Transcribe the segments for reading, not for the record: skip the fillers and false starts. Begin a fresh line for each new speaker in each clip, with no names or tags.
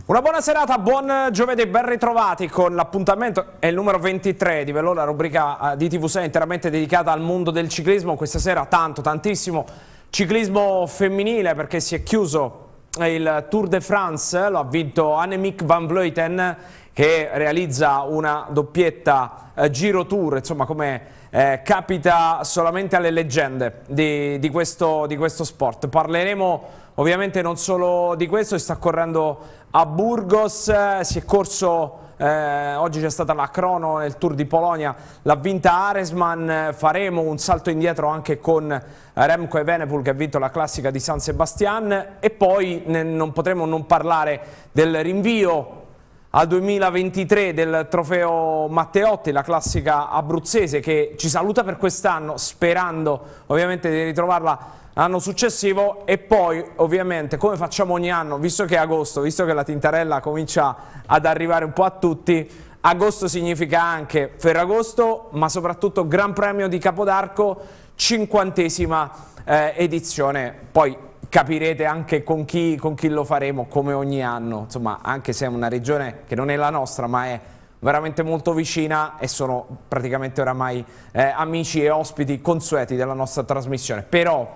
Una buona serata, buon giovedì, ben ritrovati con l'appuntamento, è il numero 23 di Velò, la rubrica di TV6 interamente dedicata al mondo del ciclismo. Questa sera tantissimo ciclismo femminile perché si è chiuso il Tour de France, lo ha vinto Annemiek van Vleuten che realizza una doppietta Giro Tour, insomma come capita solamente alle leggende di questo sport. Parleremo ovviamente non solo di questo, si sta correndo a Burgos, si è corso, oggi c'è stata la crono nel Tour di Polonia, l'ha vinta Aresman, faremo un salto indietro anche con Remco Evenepoel che ha vinto la classica di San Sebastian e poi non potremo non parlare del rinvio al 2023 del trofeo Matteotti, la classica abruzzese che ci saluta per quest'anno sperando ovviamente di ritrovarla l'anno successivo. E poi ovviamente come facciamo ogni anno, visto che è agosto, visto che la tintarella comincia ad arrivare un po' a tutti, agosto significa anche Ferragosto ma soprattutto Gran Premio di Capodarco, 50ª edizione. Poi capirete anche con chi lo faremo come ogni anno, insomma, anche se è una regione che non è la nostra ma è veramente molto vicina e sono praticamente oramai amici e ospiti consueti della nostra trasmissione. Però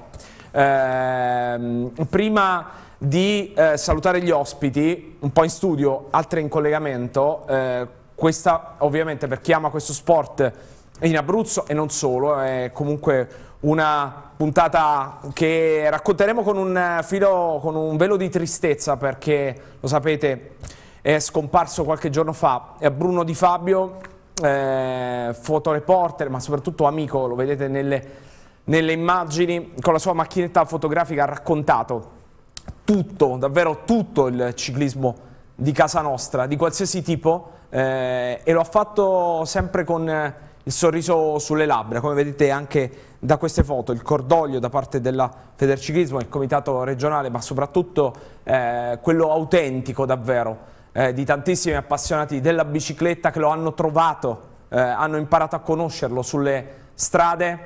prima di salutare gli ospiti, un po' in studio, altre in collegamento, questa ovviamente per chi ama questo sport in Abruzzo e non solo, è comunque una puntata che racconteremo con un filo, con un velo di tristezza perché, lo sapete, è scomparso qualche giorno fa Bruno Di Fabio, fotoreporter ma soprattutto amico, lo vedete nelle immagini, con la sua macchinetta fotografica ha raccontato tutto, davvero tutto il ciclismo di casa nostra, di qualsiasi tipo, e lo ha fatto sempre con il sorriso sulle labbra, come vedete anche da queste foto, il cordoglio da parte della Federciclismo, il comitato regionale, ma soprattutto quello autentico davvero di tantissimi appassionati della bicicletta che lo hanno trovato, hanno imparato a conoscerlo sulle strade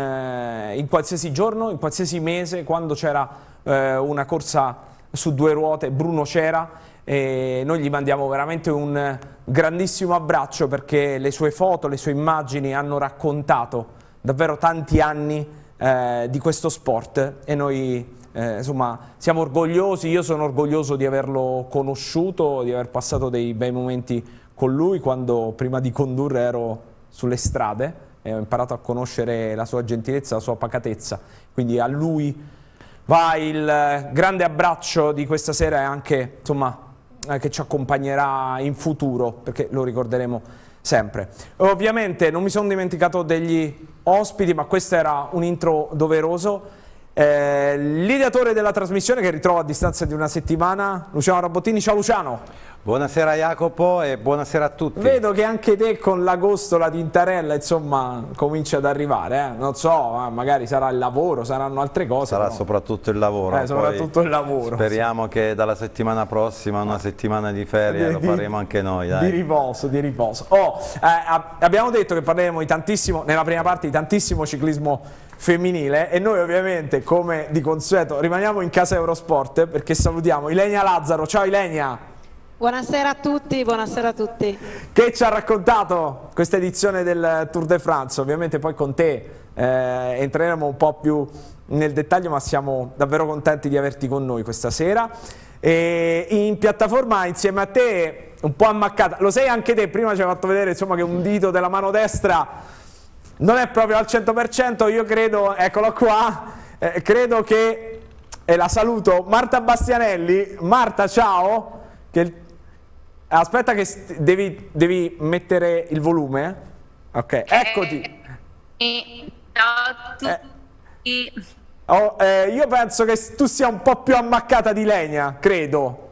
in qualsiasi giorno, in qualsiasi mese, quando c'era una corsa su due ruote, Bruno c'era. E noi gli mandiamo veramente un grandissimo abbraccio perché le sue foto, le sue immagini hanno raccontato davvero tanti anni di questo sport e noi insomma siamo orgogliosi, io sono orgoglioso di averlo conosciuto, di aver passato dei bei momenti con lui quando prima di condurre ero sulle strade e ho imparato a conoscere la sua gentilezza, la sua pacatezza, quindi a lui va il grande abbraccio di questa sera e anche insomma che ci accompagnerà in futuro perché lo ricorderemo sempre. Ovviamente non mi sono dimenticato degli ospiti, ma questo era un intro doveroso. L'ideatore della trasmissione che ritrovo a distanza di una settimana, Luciano Rabottini. Ciao Luciano.
Buonasera Jacopo e buonasera a tutti.
Vedo che anche te con l'agosto, la tintarella, insomma, comincia ad arrivare, non so, magari sarà il lavoro, saranno altre cose.
Sarà
però
soprattutto il lavoro.
Soprattutto il lavoro.
Speriamo che dalla settimana prossima, una settimana di ferie, lo faremo anche noi. Dai.
Di riposo, di riposo. Abbiamo detto che parleremo di tantissimo, nella prima parte, di tantissimo ciclismo femminile e noi ovviamente, come di consueto, rimaniamo in casa Eurosport perché salutiamo Ilenia Lazzaro. Ciao Ilenia.
Buonasera a tutti, buonasera a tutti.
Che ci ha raccontato questa edizione del Tour de France? Ovviamente poi con te entreremo un po' più nel dettaglio, ma siamo davvero contenti di averti con noi questa sera. E in piattaforma insieme a te, un po' ammaccata, lo sei anche te, prima ci hai fatto vedere insomma che un dito della mano destra non è proprio al 100%, io credo, eccolo qua, credo che, e la saluto, Marta Bastianelli. Marta, ciao. Aspetta che devi mettere il volume. Ok, eccoti.
Ciao a tutti.
Io penso che tu sia un po' più ammaccata di Ilenia, credo.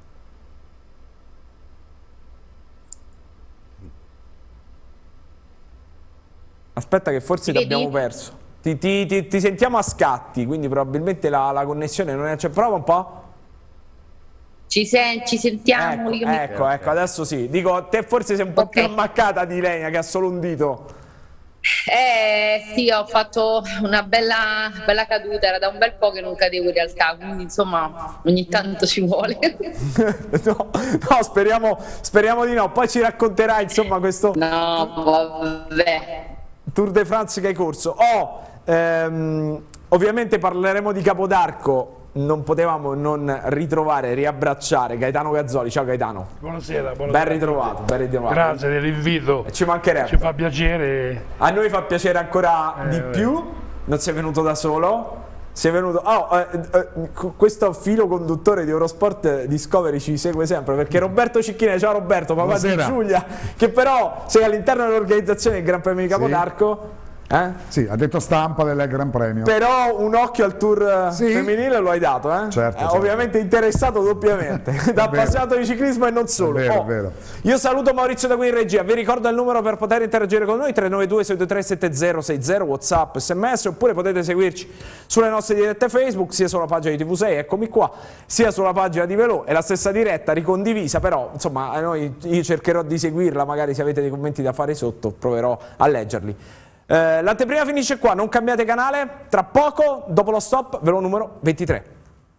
Aspetta che forse ti abbiamo perso. Ti sentiamo a scatti, quindi probabilmente la connessione non è... Cioè, prova un po'.
Ci sentiamo.
Ecco, adesso sì. Dico, te forse sei un po' più ammaccata di Ilenia che ha solo un dito.
Sì, ho fatto una bella caduta, era da un bel po' che non cadevo in realtà, quindi insomma ogni tanto ci vuole.
No, speriamo di no. Poi ci racconterai insomma questo
No, vabbè.
Tour de France che hai corso. Ovviamente parleremo di Capodarco. Non potevamo non ritrovare, riabbracciare Gaetano Gazzoli. Ciao Gaetano.
Buonasera,
Ben ritrovato, ben ritrovato.
Grazie dell'invito.
Ci mancherebbe.
Ci fa piacere.
A noi fa piacere ancora di più. Non sei venuto da solo. Sei venuto. Questo filo conduttore di Eurosport Discovery ci segue sempre perché Roberto Cicchine, ciao Roberto, papà di Giulia, che però sei all'interno dell'organizzazione del Gran Premio di Capodarco.
Sì, ha detto stampa del Gran Premio.
Però un occhio al tour femminile lo hai dato, eh?
Certo.
Ovviamente interessato doppiamente, da appassionato di ciclismo e non solo.
È vero.
Io saluto Maurizio da qui in regia, vi ricordo il numero per poter interagire con noi, 392-623-7060, WhatsApp, SMS, oppure potete seguirci sulle nostre dirette Facebook, sia sulla pagina di TV6, eccomi qua, sia sulla pagina di Velò, è la stessa diretta, ricondivisa, però insomma io cercherò di seguirla, magari se avete dei commenti da fare sotto proverò a leggerli. L'anteprima finisce qua, non cambiate canale, tra poco, dopo lo stop, Velò numero 23.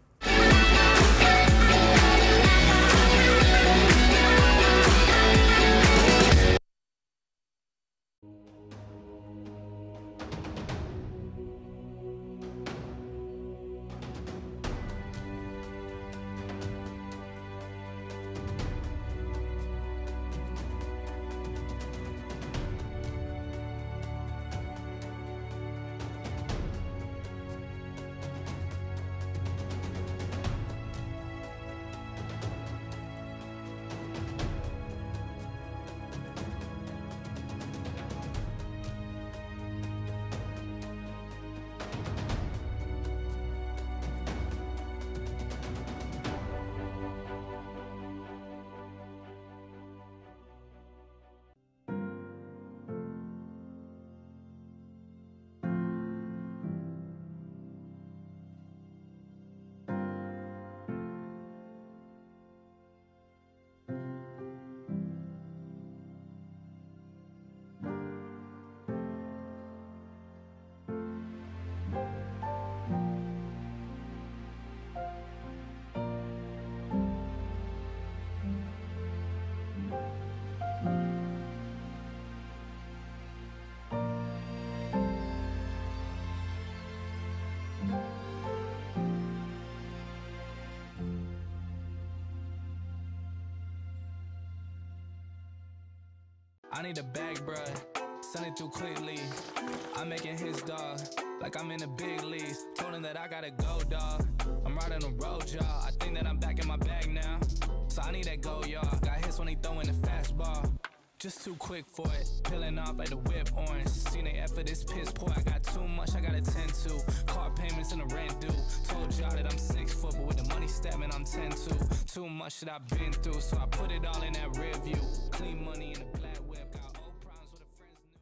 I need a bag, bruh. Send it through quickly. I'm making his dog like I'm in the big leagues. Told him that I gotta go, dog. I'm riding the road, y'all. I think that I'm back in my bag now. So I need that go, y'all. Got hits when he throwing the fastball. Just too quick for it. Peeling off like the whip orange. Seen the effort, this piss poor. I got too much, I gotta tend to. Car payments and the rent due. Told y'all that I'm 6 foot, but with the money stabbing, I'm 10-2. Too much that I've been through, so I put it all in that rear view. Clean money in the black whip. Got old problems with a friend's new.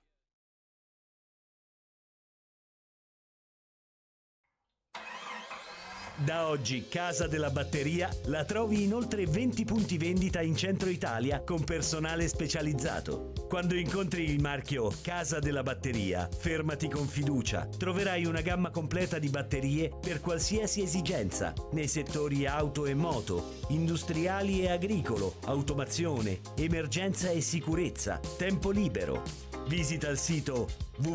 Da oggi Casa della Batteria la trovi in oltre 20 punti vendita in centro Italia con personale specializzato. Quando incontri il marchio Casa della Batteria, fermati con fiducia. Troverai una gamma completa di batterie per qualsiasi esigenza nei settori auto e moto, industriali e agricolo, automazione, emergenza e sicurezza, tempo libero. Visita il sito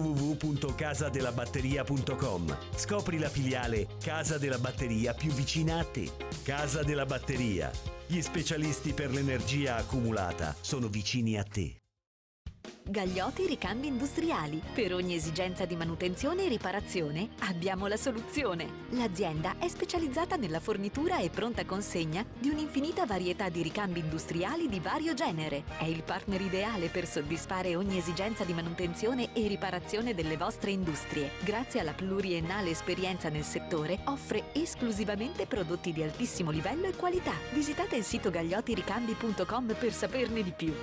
www.casadelabatteria.com. Scopri la filiale Casa della Batteria più vicina a te. Casa della Batteria. Gli specialisti per l'energia accumulata sono vicini a te.
Gagliotti Ricambi Industriali. Per ogni esigenza di manutenzione e riparazione abbiamo la soluzione. L'azienda è specializzata nella fornitura e pronta consegna di un'infinita varietà di ricambi industriali di vario genere. È il partner ideale per soddisfare ogni esigenza di manutenzione e riparazione delle vostre industrie. Grazie alla pluriennale esperienza nel settore, offre esclusivamente prodotti di altissimo livello e qualità. Visitate il sito gagliottiricambi.com per saperne di più.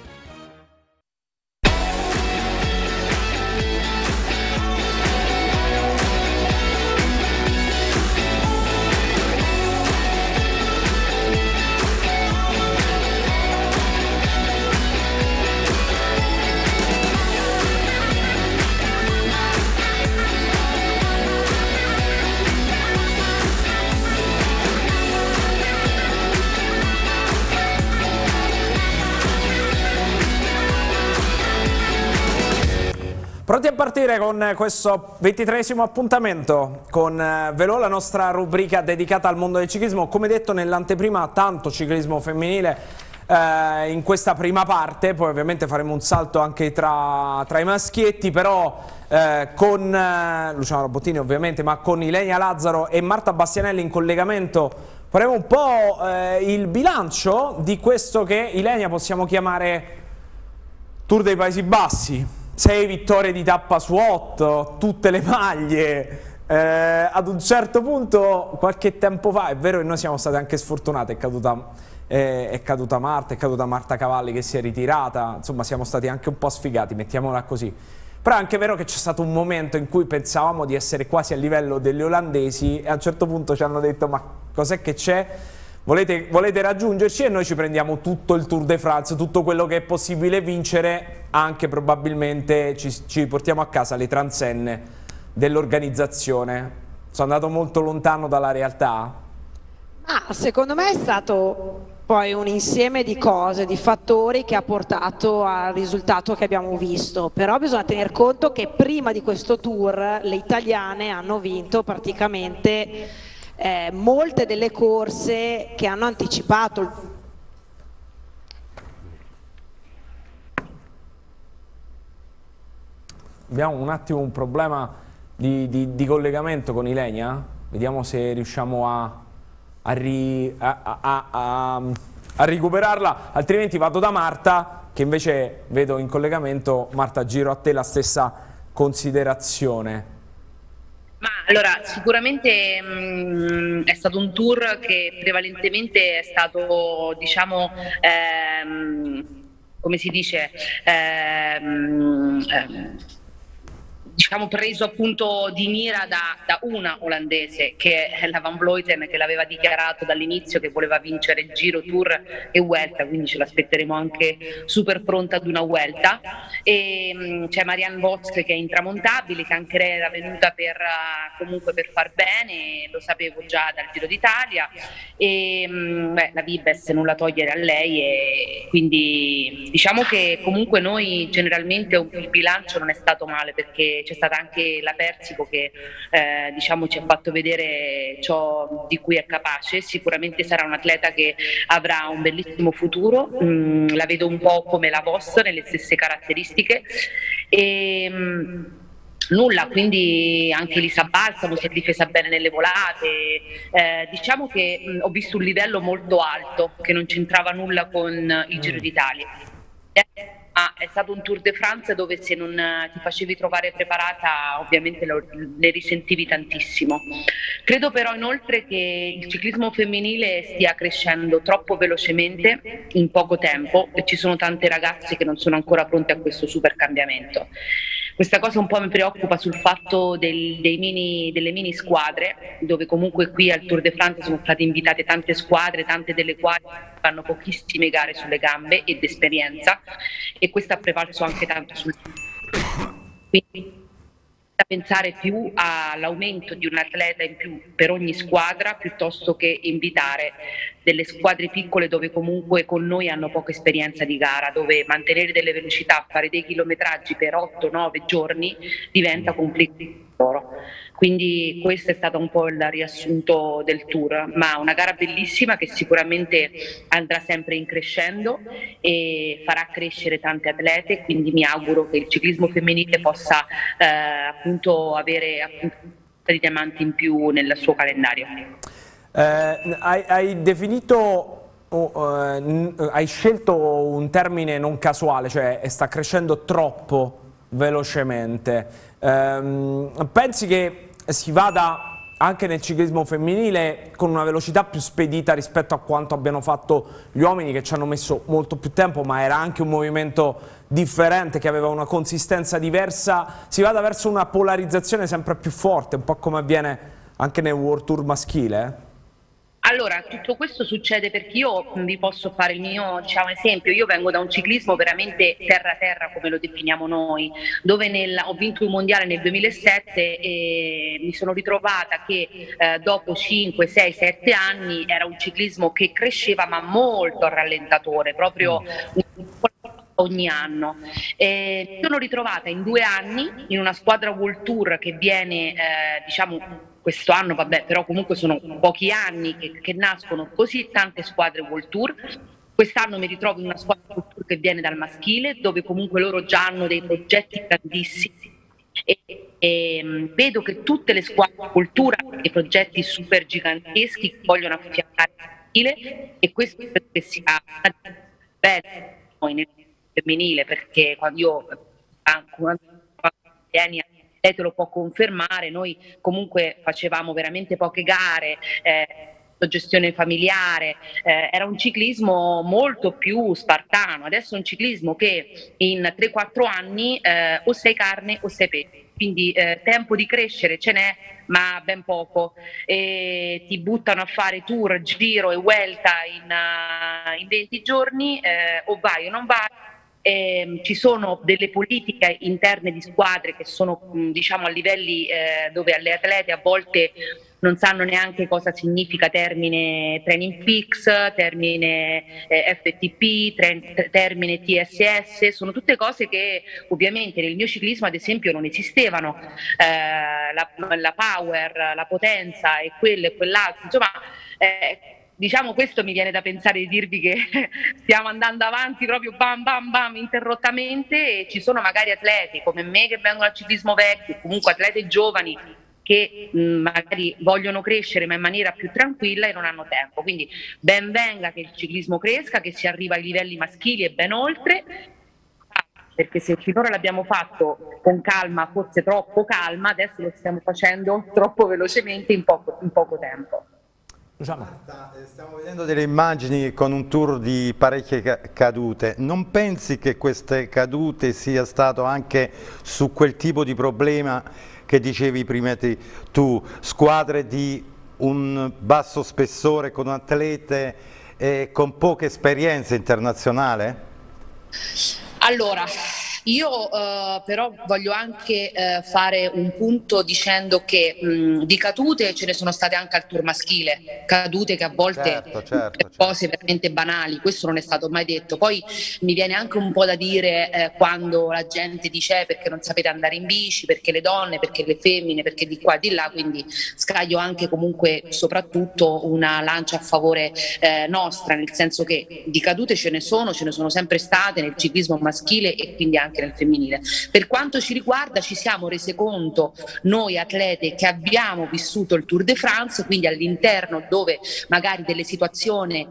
Pronti a partire con questo 23esimo appuntamento con Velò, la nostra rubrica dedicata al mondo del ciclismo. Come detto nell'anteprima, tanto ciclismo femminile in questa prima parte, poi ovviamente faremo un salto anche tra i maschietti, però con Luciano Robottini ovviamente, ma con Ilenia Lazzaro e Marta Bastianelli in collegamento faremo un po' il bilancio di questo che, Ilenia, possiamo chiamare Tour dei Paesi Bassi. 6 vittorie di tappa su 8, tutte le maglie. Ad un certo punto, qualche tempo fa, è vero che noi siamo stati anche sfortunati, è caduta Marta Cavalli che si è ritirata, insomma siamo stati anche un po' sfigati, mettiamola così. Però è anche vero che c'è stato un momento in cui pensavamo di essere quasi a livello delle olandesi e a un certo punto ci hanno detto: ma cos'è che c'è? Volete raggiungerci? E noi ci prendiamo tutto il Tour de France, tutto quello che è possibile vincere, anche probabilmente ci portiamo a casa le transenne dell'organizzazione. Sono andato molto lontano dalla realtà?
Secondo me è stato poi un insieme di cose, di fattori che ha portato al risultato che abbiamo visto, però bisogna tener conto che prima di questo tour le italiane hanno vinto praticamente molte delle corse che hanno anticipato.
Abbiamo un attimo un problema di collegamento con Ilenia, vediamo se riusciamo a recuperarla, altrimenti vado da Marta, che invece vedo in collegamento. Marta, giro a te la stessa considerazione.
Ma allora, sicuramente è stato un tour che prevalentemente è stato, diciamo, come si dice, diciamo preso appunto di mira da una olandese, che è la Van Vleuten, che l'aveva dichiarato dall'inizio che voleva vincere il Giro, Tour e Vuelta, quindi ce l'aspetteremo anche super pronta ad una Vuelta. E c'è Marianne Vos che è intramontabile, che anche lei era venuta comunque per far bene, lo sapevo già dal Giro d'Italia, e la Vibes nulla togliere a lei, e quindi diciamo che comunque noi generalmente il bilancio non è stato male, perché c'è stata anche la Persico che diciamo ci ha fatto vedere ciò di cui è capace. Sicuramente sarà un atleta che avrà un bellissimo futuro, la vedo un po' come la Vos, nelle stesse caratteristiche, e nulla, quindi anche Elisa Balsamo si è difesa bene nelle volate, diciamo che ho visto un livello molto alto che non c'entrava nulla con il Giro d'Italia. È stato un Tour de France dove se non ti facevi trovare preparata ovviamente ne risentivi tantissimo. Credo però inoltre che il ciclismo femminile stia crescendo troppo velocemente in poco tempo, e ci sono tante ragazze che non sono ancora pronte a questo super cambiamento. Questa cosa un po' mi preoccupa sul fatto delle mini squadre, dove comunque qui al Tour de France sono state invitate tante squadre, tante delle quali fanno pochissime gare sulle gambe ed esperienza, e questo ha prevalso anche tanto sul... Quindi da pensare più all'aumento di un atleta in più per ogni squadra, piuttosto che invitare delle squadre piccole dove comunque con noi hanno poca esperienza di gara, dove mantenere delle velocità, fare dei chilometraggi per 8-9 giorni diventa complicato. Quindi questo è stato un po' il riassunto del tour, ma una gara bellissima che sicuramente andrà sempre in crescendo e farà crescere tante atlete, quindi mi auguro che il ciclismo femminile possa appunto avere dei diamanti in più nel suo calendario.
Hai definito, hai scelto un termine non casuale, cioè sta crescendo troppo velocemente. Pensi che si vada anche nel ciclismo femminile con una velocità più spedita rispetto a quanto abbiano fatto gli uomini, che ci hanno messo molto più tempo, ma era anche un movimento differente che aveva una consistenza diversa? Si vada verso una polarizzazione sempre più forte, un po' come avviene anche nel World Tour maschile?
Allora, tutto questo succede perché io vi posso fare il mio, diciamo, esempio. Io vengo da un ciclismo veramente terra-terra, come lo definiamo noi, dove ho vinto un mondiale nel 2007 e mi sono ritrovata che dopo 5, 6, 7 anni era un ciclismo che cresceva ma molto a rallentatore, proprio ogni anno. Mi sono ritrovata in 2 anni in una squadra World Tour che viene, diciamo, questo anno, vabbè, però comunque sono pochi anni che nascono così tante squadre World Tour. Quest'anno mi ritrovo in una squadra World Tour che viene dal maschile, dove comunque loro già hanno dei progetti grandissimi. E vedo che tutte le squadre cultura hanno dei progetti super giganteschi che vogliono affiancare il maschile, e questo perché sia bello poi nel femminile, perché quando io lei te lo può confermare, noi comunque facevamo veramente poche gare, gestione familiare, era un ciclismo molto più spartano. Adesso è un ciclismo che in 3-4 anni o sei carne o sei pesce, quindi tempo di crescere ce n'è, ma ben poco, e ti buttano a fare tour, giro e vuelta in 20 giorni, o vai o non vai. Ci sono delle politiche interne di squadre che sono, diciamo, a livelli dove le atlete a volte non sanno neanche cosa significa termine Training Peaks, termine FTP, termine TSS, sono tutte cose che ovviamente nel mio ciclismo ad esempio non esistevano, la power, la potenza e quello e quell'altro, insomma diciamo, questo mi viene da pensare di dirvi che stiamo andando avanti proprio bam bam bam interrottamente, e ci sono magari atleti come me che vengono al ciclismo vecchio, comunque atlete giovani che magari vogliono crescere ma in maniera più tranquilla e non hanno tempo. Quindi ben venga che il ciclismo cresca, che si arriva ai livelli maschili e ben oltre, perché se finora l'abbiamo fatto con calma, forse troppo calma, adesso lo stiamo facendo troppo velocemente in poco tempo.
Stiamo vedendo delle immagini con un tour di parecchie cadute. Non pensi che queste cadute sia stato anche su quel tipo di problema che dicevi prima tu, squadre di un basso spessore con atlete con poca esperienza internazionale?
Allora, io però voglio anche fare un punto dicendo che di cadute ce ne sono state anche al tour maschile, cadute che a volte per cose veramente banali, questo non è stato mai detto. Poi mi viene anche un po' da dire quando la gente dice perché non sapete andare in bici, perché le donne, perché le femmine, perché di qua e di là, quindi scaglio anche comunque soprattutto una lancia a favore nostra, nel senso che di cadute ce ne sono sempre state nel ciclismo maschile e quindi anche nel femminile. Per quanto ci riguarda, ci siamo rese conto noi atlete che abbiamo vissuto il Tour de France, quindi all'interno dove magari delle situazioni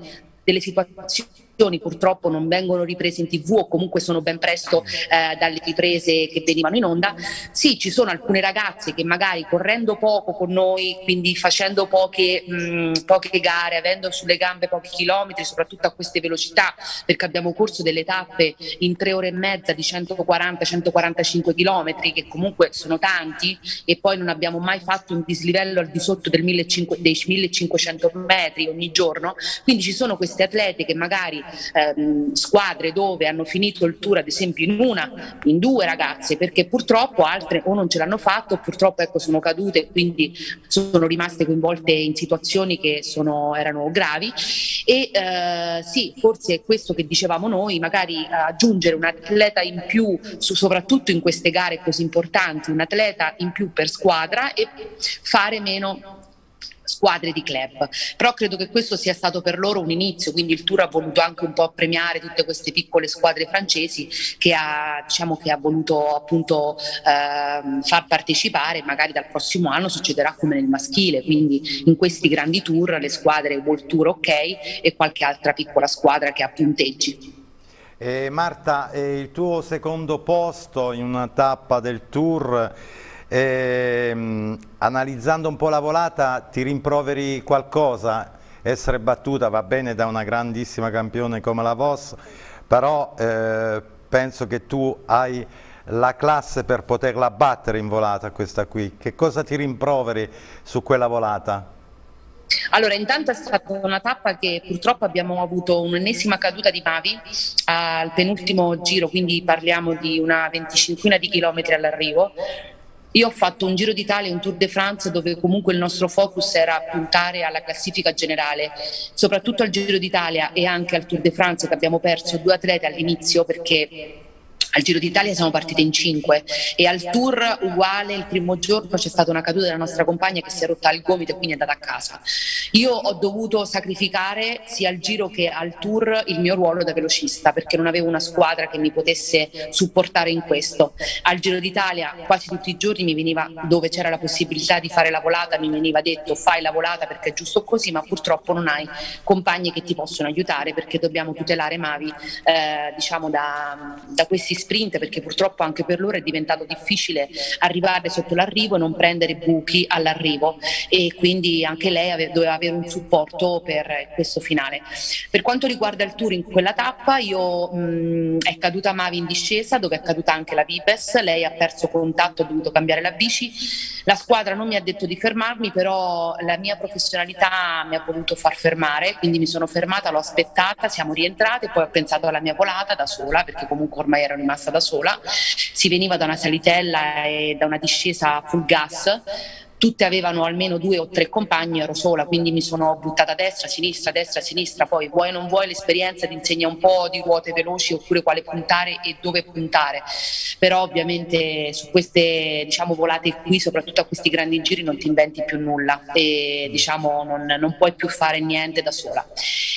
purtroppo non vengono riprese in TV o comunque sono ben presto dalle riprese che venivano in onda. Sì, ci sono alcune ragazze che magari correndo poco con noi, quindi facendo poche gare, avendo sulle gambe pochi chilometri, soprattutto a queste velocità, perché abbiamo corso delle tappe in 3 ore e mezza di 140-145 chilometri, che comunque sono tanti, e poi non abbiamo mai fatto un dislivello al di sotto dei 1500 metri ogni giorno. Quindi ci sono queste atlete che magari squadre dove hanno finito il tour ad esempio in 2 ragazze, perché purtroppo altre o non ce l'hanno fatto o purtroppo sono cadute e quindi sono rimaste coinvolte in situazioni che erano gravi. E sì, forse è questo che dicevamo noi, magari aggiungere un atleta in più soprattutto in queste gare così importanti, un atleta in più per squadra e fare meno squadre di club. Però credo che questo sia stato per loro un inizio, quindi il Tour ha voluto anche un po' premiare tutte queste piccole squadre francesi che ha voluto appunto far partecipare. Magari dal prossimo anno succederà come nel maschile, quindi in questi grandi tour le squadre World Tour ok e qualche altra piccola squadra che ha punteggi.
Marta, il tuo secondo posto in una tappa del Tour, analizzando un po' la volata, ti rimproveri qualcosa? Essere battuta va bene da una grandissima campione come la Vos, però penso che tu hai la classe per poterla battere in volata questa qui. Che cosa ti rimproveri su quella volata?
Allora, intanto è stata una tappa che purtroppo abbiamo avuto un'ennesima caduta di Mavi al penultimo giro, quindi parliamo di una 25ina di chilometri all'arrivo. Io ho fatto un Giro d'Italia e un Tour de France dove comunque il nostro focus era puntare alla classifica generale, soprattutto al Giro d'Italia e anche al Tour de France, che abbiamo perso 2 atlete all'inizio perché al Giro d'Italia siamo partite in 5 e al Tour uguale, il primo giorno c'è stata una caduta della nostra compagna che si è rotta il gomito e quindi è andata a casa. Io ho dovuto sacrificare sia al Giro che al Tour il mio ruolo da velocista perché non avevo una squadra che mi potesse supportare in questo. Al Giro d'Italia quasi tutti i giorni mi veniva, dove c'era la possibilità di fare la volata, mi veniva detto fai la volata perché è giusto così, ma purtroppo non hai compagni che ti possono aiutare perché dobbiamo tutelare Mavi diciamo da questi sprint, perché purtroppo anche per loro è diventato difficile arrivare sotto l'arrivo e non prendere buchi all'arrivo, e quindi anche lei doveva avere un supporto per questo finale. Per quanto riguarda il Tour, in quella tappa è caduta Mavi in discesa, dove è caduta anche la Vipes, lei ha perso contatto, ha dovuto cambiare la bici, la squadra non mi ha detto di fermarmi, però la mia professionalità mi ha voluto far fermare, quindi mi sono fermata, l'ho aspettata, siamo rientrate, poi ho pensato alla mia volata da sola, perché comunque ormai ero rimasta da sola, si veniva da una salitella e da una discesa full gas, tutte avevano almeno 2 o 3 compagni, ero sola, quindi mi sono buttata a destra, a sinistra, poi vuoi o non vuoi l'esperienza ti insegna un po' di ruote veloci oppure quale puntare e dove puntare, però ovviamente su queste diciamo volate qui, soprattutto a questi grandi giri, non ti inventi più nulla e diciamo non puoi più fare niente da sola.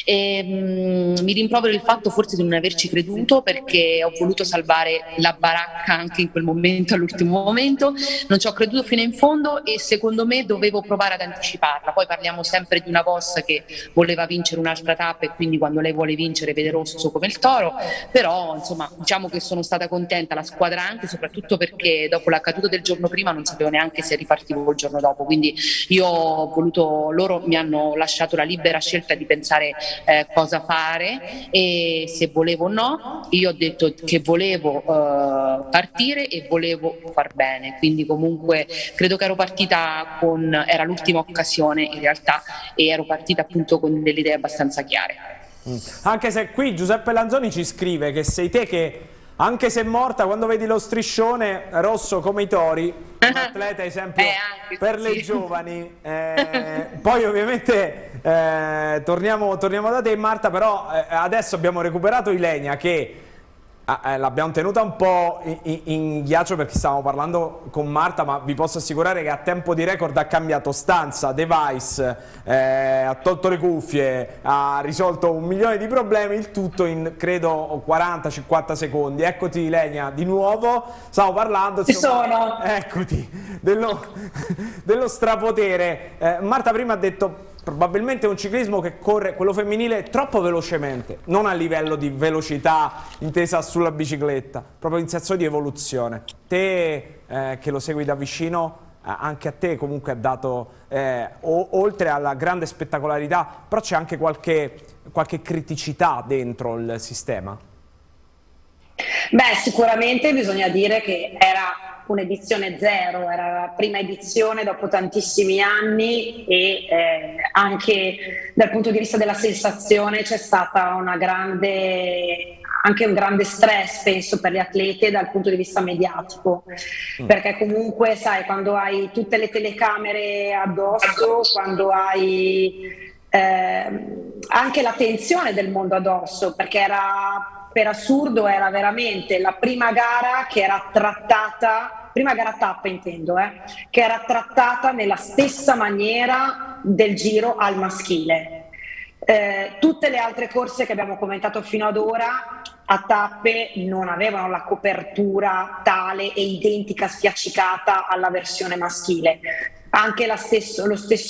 Mi rimprovero il fatto forse di non averci creduto, perché ho voluto salvare la baracca anche in quel momento, all'ultimo momento, non ci ho creduto fino in fondo e secondo me dovevo provare ad anticiparla. Poi parliamo sempre di una boss che voleva vincere un'altra tappa e quindi quando lei vuole vincere vede rosso come il toro, però insomma diciamo che sono stata contenta, la squadra anche, soprattutto perché dopo la caduta del giorno prima non sapevo neanche se ripartivo il giorno dopo, quindi io ho voluto, loro mi hanno lasciato la libera scelta di pensare cosa fare e se volevo o no. Io ho detto che volevo partire e volevo far bene, quindi comunque credo che ero partita era l'ultima occasione in realtà e ero partita appunto con delle idee abbastanza chiare.
Anche se qui Giuseppe Lanzoni ci scrive che sei te che, anche se morta, quando vedi lo striscione rosso come i tori, un atleta esempio per le giovani. Poi ovviamente torniamo da te Marta, però adesso abbiamo recuperato Ilenia che l'abbiamo tenuta un po' in ghiaccio perché stavamo parlando con Marta, ma vi posso assicurare che a tempo di record ha cambiato stanza, device, ha tolto le cuffie, ha risolto 1 milione di problemi, il tutto in credo 40-50 secondi. Eccoti Ilenia di nuovo, stiamo parlando eccoti, dello strapotere. Marta prima ha detto probabilmente è un ciclismo che corre, quello femminile, troppo velocemente, non a livello di velocità intesa sulla bicicletta, proprio in senso di evoluzione. Te che lo segui da vicino, anche a te comunque ha dato, oltre alla grande spettacolarità, però c'è anche qualche criticità dentro il sistema?
Beh, sicuramente bisogna dire che era un'edizione zero, era la prima edizione dopo tantissimi anni e anche dal punto di vista della sensazione c'è stata anche un grande stress, penso, per gli atleti dal punto di vista mediatico, perché comunque sai, quando hai tutte le telecamere addosso, quando hai anche l'attenzione del mondo addosso, perché per assurdo era veramente la prima gara che era trattata, prima gara tappa intendo, che era trattata nella stessa maniera del Giro al maschile. Tutte le altre corse che abbiamo commentato fino ad ora a tappe non avevano la copertura tale e identica, sfiaccicata alla versione maschile. Anche la stessa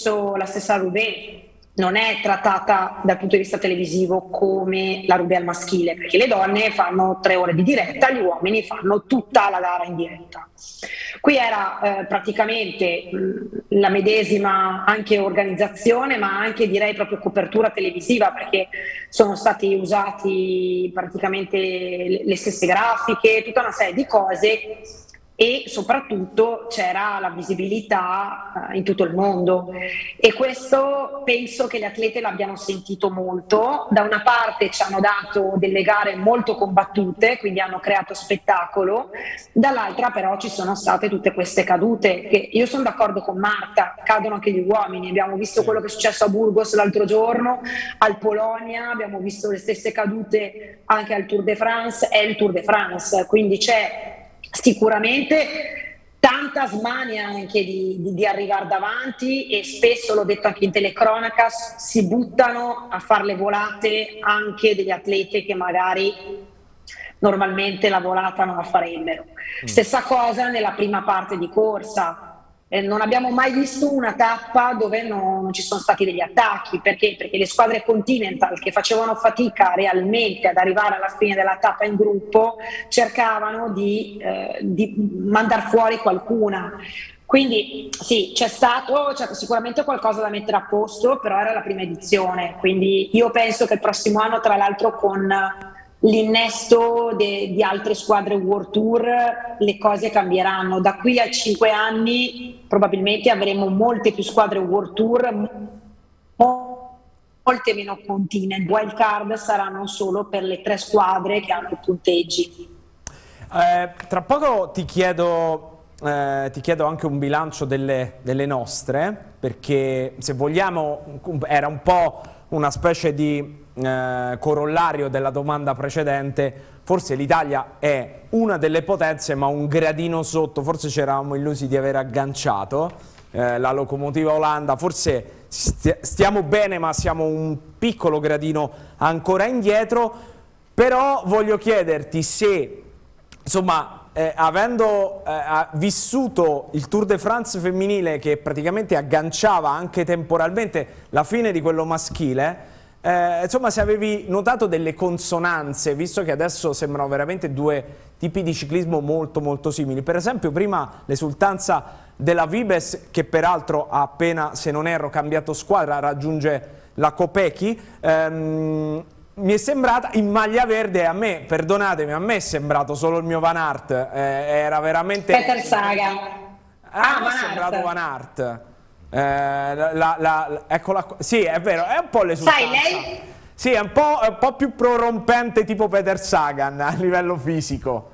Roubaix non è trattata dal punto di vista televisivo come la Roubaix al maschile, perché le donne fanno 3 ore di diretta, gli uomini fanno tutta la gara in diretta. Qui era praticamente la medesima anche organizzazione, ma anche direi proprio copertura televisiva, perché sono stati usati praticamente le stesse grafiche, tutta una serie di cose e soprattutto c'era la visibilità in tutto il mondo, e questo penso che gli atleti l'abbiano sentito molto. Da una parte ci hanno dato delle gare molto combattute, quindi hanno creato spettacolo, dall'altra però ci sono state tutte queste cadute, che io sono d'accordo con Marta, cadono anche gli uomini, abbiamo visto quello che è successo a Burgos l'altro giorno, al Polonia, abbiamo visto le stesse cadute anche al Tour de France, è il Tour de France, quindi c'è sicuramente tanta smania anche di arrivare davanti, e spesso, l'ho detto anche in telecronaca, si buttano a fare le volate anche degli atleti che magari normalmente la volata non la farebbero. Stessa cosa nella prima parte di corsa. Non abbiamo mai visto una tappa dove non ci sono stati degli attacchi. Perché? Perché le squadre Continental, che facevano fatica realmente ad arrivare alla fine della tappa in gruppo, cercavano di mandar fuori qualcuna. Quindi sì, c'è sicuramente qualcosa da mettere a posto, però era la prima edizione, quindi io penso che il prossimo anno, tra l'altro con l'innesto di altre squadre World Tour, le cose cambieranno. Da qui a 5 anni probabilmente avremo molte più squadre World Tour, molte meno Continent. Wild card saranno solo per le 3 squadre che hanno i punteggi.
Tra poco ti chiedo anche un bilancio delle nostre, perché se vogliamo era un po' una specie di corollario della domanda precedente. Forse l'Italia è una delle potenze, ma un gradino sotto. Forse ci eravamo illusi di aver agganciato la locomotiva Olanda, forse stiamo bene, ma siamo un piccolo gradino ancora indietro. Però voglio chiederti se, insomma, avendo vissuto il Tour de France femminile, che praticamente agganciava anche temporalmente la fine di quello maschile, insomma, se avevi notato delle consonanze, visto che adesso sembrano veramente 2 tipi di ciclismo molto molto simili. Per esempio, prima l'esultanza della Vibes, che peraltro ha appena, se non erro, cambiato squadra, raggiunge la Kopecky, mi è sembrata in maglia verde. A me, perdonatemi, a me è sembrato solo il mio Van Aert, era veramente...
Peter Sagan.
Mi è sembrato Van Aert. Eccola qua. Sì, è vero, è un po' l'esultanza.
Sai, lei?
Sì, è un po' più prorompente, tipo Peter Sagan a livello fisico.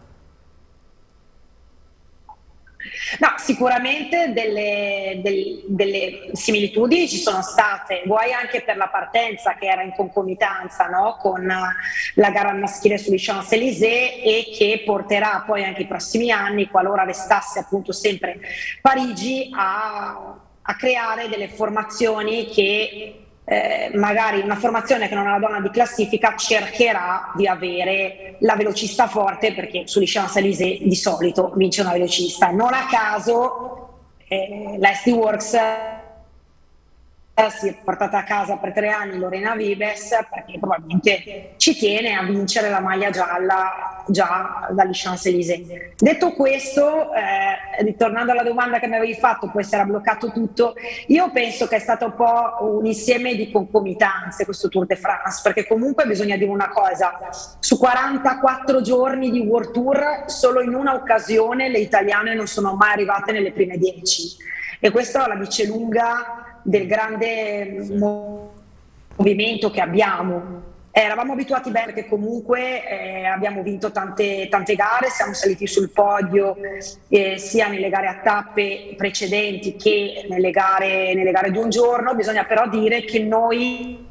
No, sicuramente delle similitudini ci sono state, vuoi anche per la partenza che era in concomitanza, no? Con la gara maschile sugli Champs-Élysées, e che porterà poi anche i prossimi anni, qualora restasse appunto sempre Parigi, a creare delle formazioni che magari una formazione che non ha la donna di classifica cercherà di avere la velocista forte, perché sugli Champs-Élysées di solito vince una velocista. Non a caso la SD Works si è portata a casa per 3 anni Lorena Vibes, perché probabilmente ci tiene a vincere la maglia gialla già dagli Champs-Élysées. Detto questo, ritornando alla domanda che mi avevi fatto, poi si era bloccato tutto, io penso che è stato un po' un insieme di concomitanze questo Tour de France, perché comunque bisogna dire una cosa: su 44 giorni di World Tour solo in una occasione le italiane non sono mai arrivate nelle prime 10, e questo la dice lunga del grande movimento che abbiamo. Eravamo abituati bene, perché comunque abbiamo vinto tante gare, siamo saliti sul podio sia nelle gare a tappe precedenti che nelle gare di un giorno. Bisogna però dire che noi,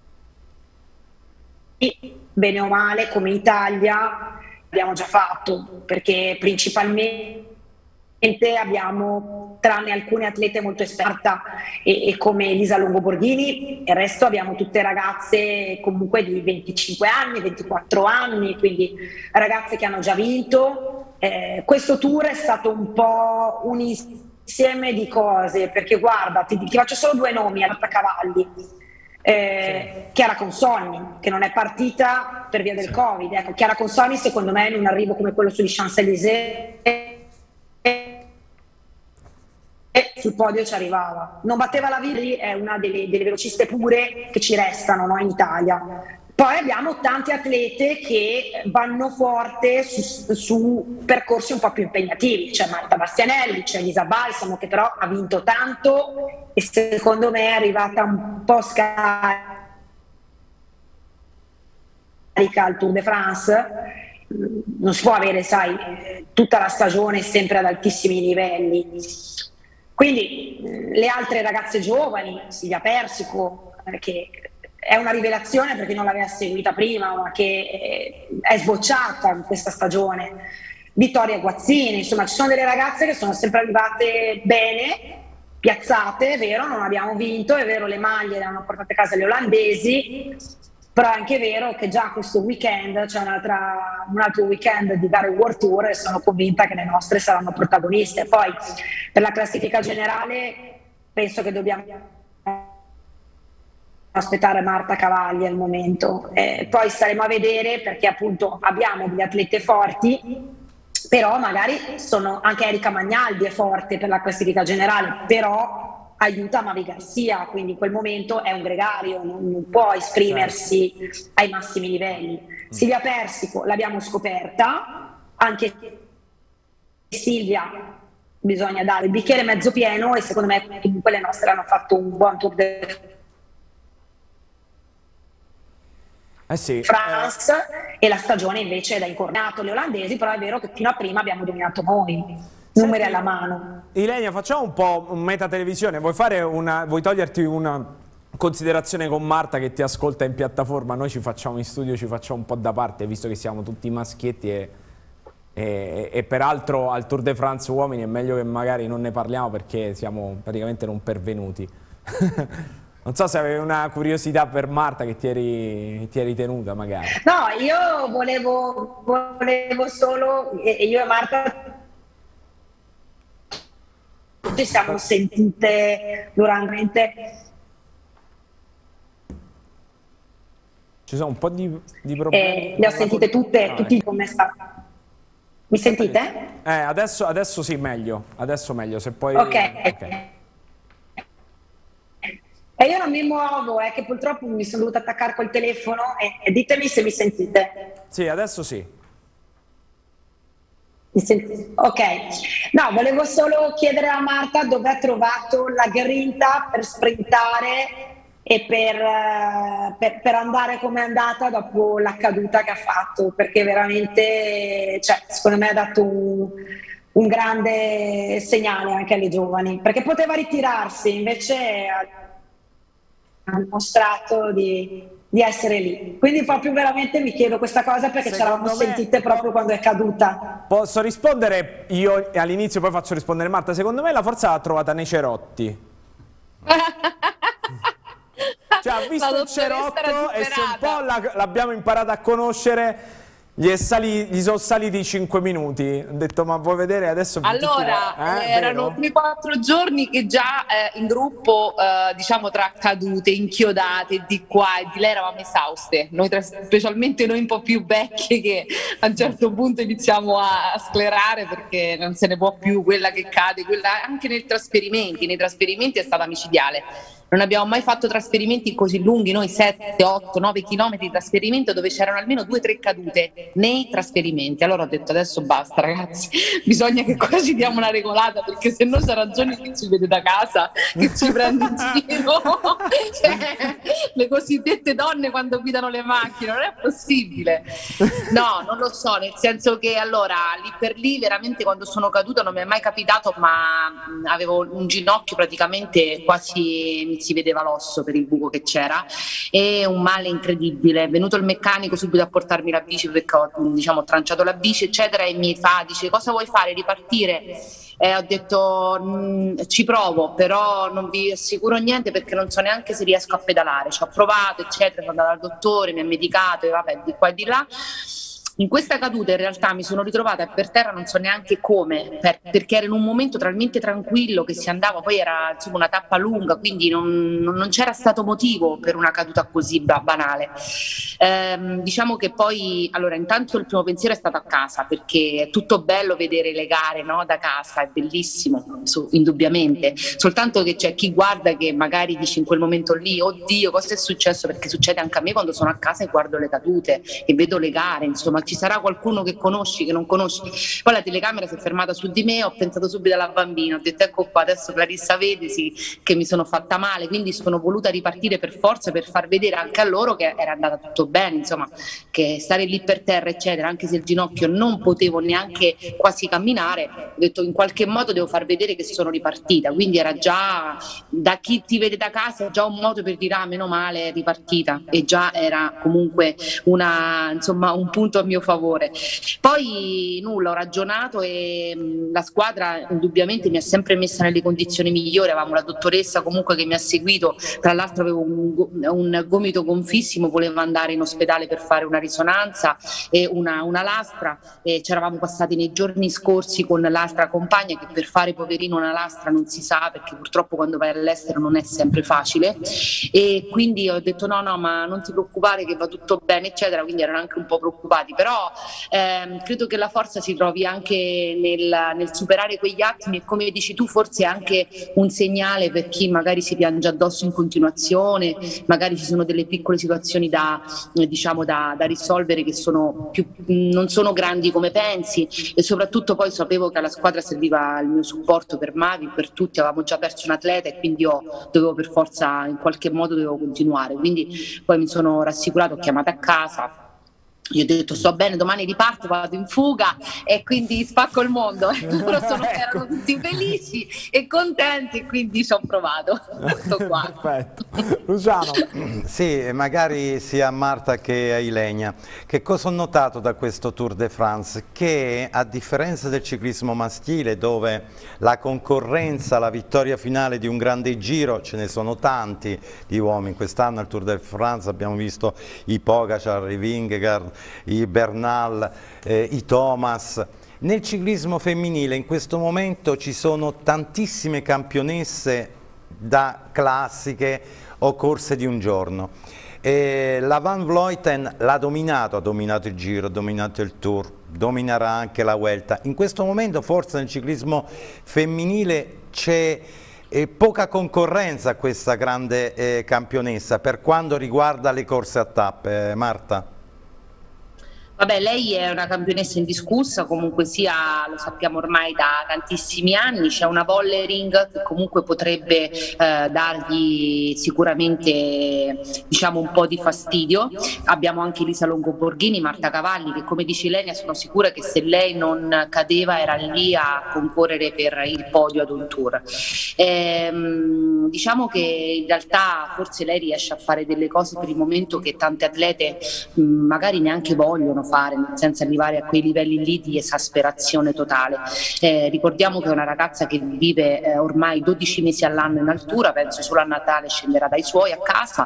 bene o male, come Italia, abbiamo già fatto, perché principalmente abbiamo, tranne alcune atlete molto esperte e come Elisa Longoborghini, il resto abbiamo tutte ragazze comunque di 25 anni, 24 anni, quindi ragazze che hanno già vinto. Questo tour è stato un po' un insieme di cose, perché guarda, ti faccio solo 2 nomi: Cavalli, Chiara Consonni, che non è partita per via del Covid. Ecco, Chiara Consonni secondo me in un arrivo come quello sugli Champs-Élysées sul podio ci arrivava. Non batteva la Virri, è una delle velociste pure che ci restano, no, in Italia.
Poi abbiamo tanti atlete che vanno forte su percorsi un po' più impegnativi, c'è Marta Bastianelli, c'è Elisa Balsamo che però ha vinto tanto e secondo me è arrivata un po' scarica al Tour de France. Non si può avere, sai, tutta la stagione sempre ad altissimi livelli. Quindi le altre ragazze giovani, Silvia Persico, che è una rivelazione per chi non l'aveva seguita prima, ma che è sbocciata in questa stagione. Vittoria Guazzini, insomma ci sono delle ragazze che sono sempre arrivate bene, piazzate, è vero, non abbiamo vinto, è vero, le maglie le hanno portate a casa gli olandesi, però è anche vero che già questo weekend c'è un altro weekend di gare World Tour e sono convinta che le nostre saranno protagoniste. Poi per la classifica generale penso che dobbiamo aspettare Marta Cavalli al momento, poi staremo a vedere, perché appunto abbiamo degli atlete forti, però magari sono anche Erika Magnaldi è forte per la classifica generale, però aiuta Mavi Garcia, quindi in quel momento è un gregario, non può esprimersi ai massimi livelli. Silvia Persico l'abbiamo scoperta, anche Silvia bisogna dare il bicchiere mezzo pieno e secondo me comunque le nostre hanno fatto un buon Tour de France e la stagione invece è da incornato le olandesi, però è vero che fino a prima abbiamo dominato noi, numeri alla mano.
Ilenia, facciamo un po' un meta televisione, vuoi toglierti una considerazione con Marta che ti ascolta in piattaforma? Noi ci facciamo in studio, ci facciamo un po' da parte, visto che siamo tutti maschietti e peraltro al Tour de France uomini è meglio che magari non ne parliamo perché siamo praticamente non pervenuti. Non so se avevi una curiosità per Marta che ti eri tenuta magari.
No, io volevo solo, io e Marta ci siamo sentite durante...
Ci sono un po' di problemi.
Le ho sentite tutti come sta. Mi sentite?
Adesso sì, meglio. Adesso meglio, se poi...
Ok. E io non mi muovo, che purtroppo mi sono dovuta attaccare col telefono e ditemi se mi sentite.
Sì, adesso sì.
Ok, no, volevo solo chiedere a Marta dove ha trovato la grinta per sprintare e per andare come è andata dopo la caduta che ha fatto, perché veramente, cioè, secondo me ha dato un grande segnale anche alle giovani, perché poteva ritirarsi, invece ha dimostrato di essere lì. Quindi proprio veramente mi chiedo questa cosa perché ce l'avevamo sentite proprio quando è caduta.
Posso rispondere io all'inizio, poi faccio rispondere Marta. Secondo me la forza l'ha trovata nei cerotti. Cioè ha visto il cerotto e se un po' l'abbiamo imparata a conoscere, gli sono saliti 5 minuti. Ho detto, ma vuoi vedere adesso?
Allora, erano 3-4 giorni che già in gruppo, diciamo tra cadute, inchiodate di qua e di là, eravamo esauste. Noi specialmente noi un po' più vecchie che a un certo punto iniziamo a sclerare perché non se ne può più, quella che cade, quella anche nei trasferimenti è stata micidiale. Non abbiamo mai fatto trasferimenti così lunghi, noi 7, 8, 9 chilometri di trasferimento dove c'erano almeno 2-3 cadute nei trasferimenti. Allora ho detto adesso basta ragazzi, bisogna che qua ci diamo una regolata perché se no c'ha ragione che ci vede da casa, che ci prende in giro. Cioè, le cosiddette donne quando guidano le macchine, non è possibile. No, non lo so, nel senso che allora lì per lì veramente quando sono caduta non mi è mai capitato, ma avevo un ginocchio praticamente quasi... si vedeva l'osso per il buco che c'era e un male incredibile. È venuto il meccanico subito a portarmi la bici perché ho tranciato la bici eccetera e mi dice cosa vuoi fare, ripartire? Ho detto ci provo, però non vi assicuro niente perché non so neanche se riesco a pedalare. Ci ho provato eccetera, sono andata dal dottore, mi ha medicato e vabbè di qua e di là.
In questa caduta in realtà mi sono ritrovata per terra, non so neanche come, perché era in un momento talmente tranquillo che si andava, poi era insomma una tappa lunga, quindi non c'era stato motivo per una caduta così banale. Diciamo che poi, allora, intanto il primo pensiero è stato a casa, perché è tutto bello vedere le gare, no, da casa, è bellissimo, indubbiamente, soltanto che c'è chi guarda che magari dice in quel momento lì, oddio, cosa è successo? Perché succede anche a me quando sono a casa e guardo le cadute e vedo le gare, insomma, ci sarà qualcuno che conosci, che non conosci. Poi la telecamera si è fermata su di me, ho pensato subito alla bambina, ho detto ecco qua, adesso Clarissa vedesi che mi sono fatta male, quindi sono voluta ripartire per forza per far vedere anche a loro che era andata tutto bene, insomma, che stare lì per terra eccetera, anche se il ginocchio non potevo neanche quasi camminare, ho detto in qualche modo devo far vedere che sono ripartita, quindi era già, da chi ti vede da casa, già un modo per dire meno male è ripartita, e già era comunque insomma, un punto a mio favore. Poi nulla, ho ragionato e la squadra indubbiamente mi ha sempre messa nelle condizioni migliori, avevamo la dottoressa comunque che mi ha seguito, tra l'altro avevo un gomito gonfissimo, voleva andare in ospedale per fare una risonanza e una lastra, e ci eravamo passati nei giorni scorsi con l'altra compagna che per fare poverino una lastra non si sa, perché purtroppo quando vai all'estero non è sempre facile, e quindi ho detto no ma non ti preoccupare che va tutto bene eccetera, quindi erano anche un po' preoccupati, però credo che la forza si trovi anche nel superare quegli attimi, e come dici tu forse è anche un segnale per chi magari si piange addosso in continuazione, magari ci sono delle piccole situazioni da risolvere che non sono grandi come pensi, e soprattutto poi sapevo che alla squadra serviva il mio supporto per Mavi, per tutti, avevamo già perso un atleta e quindi io dovevo per forza, in qualche modo dovevo continuare, quindi poi mi sono rassicurato, ho chiamato a casa. Io ho detto sto bene, domani riparto, vado in fuga e quindi spacco il mondo. Loro erano tutti felici e contenti e quindi ci ho provato. Tutto qua.
Perfetto. Luciano.
Sì, magari sia a Marta che a Ilenia. Che cosa ho notato da questo Tour de France? Che a differenza del ciclismo maschile, dove la concorrenza, la vittoria finale di un grande giro, ce ne sono tanti di uomini. Quest'anno al Tour de France abbiamo visto i Pogacar, i Vingegaard, i Bernal, i Thomas. Nel ciclismo femminile in questo momento ci sono tantissime campionesse da classiche o corse di un giorno. La Van Vleuten l'ha dominato, ha dominato il Giro, ha dominato il Tour, dominerà anche la Vuelta. In questo momento forse nel ciclismo femminile c'è poca concorrenza a questa grande campionessa per quanto riguarda le corse a tappe. Marta?
Vabbè, lei è una campionessa indiscussa, comunque sia, lo sappiamo ormai da tantissimi anni, c'è una Vollering che comunque potrebbe dargli sicuramente diciamo un po' di fastidio, abbiamo anche Elisa Longoborghini, Marta Cavalli che come dice Ilenia sono sicura che se lei non cadeva era lì a concorrere per il podio ad un Tour. Diciamo che in realtà forse lei riesce a fare delle cose per il momento che tante atlete magari neanche vogliono fare, senza arrivare a quei livelli lì di esasperazione totale. Ricordiamo che è una ragazza che vive ormai 12 mesi all'anno in altura, penso solo a Natale scenderà dai suoi a casa.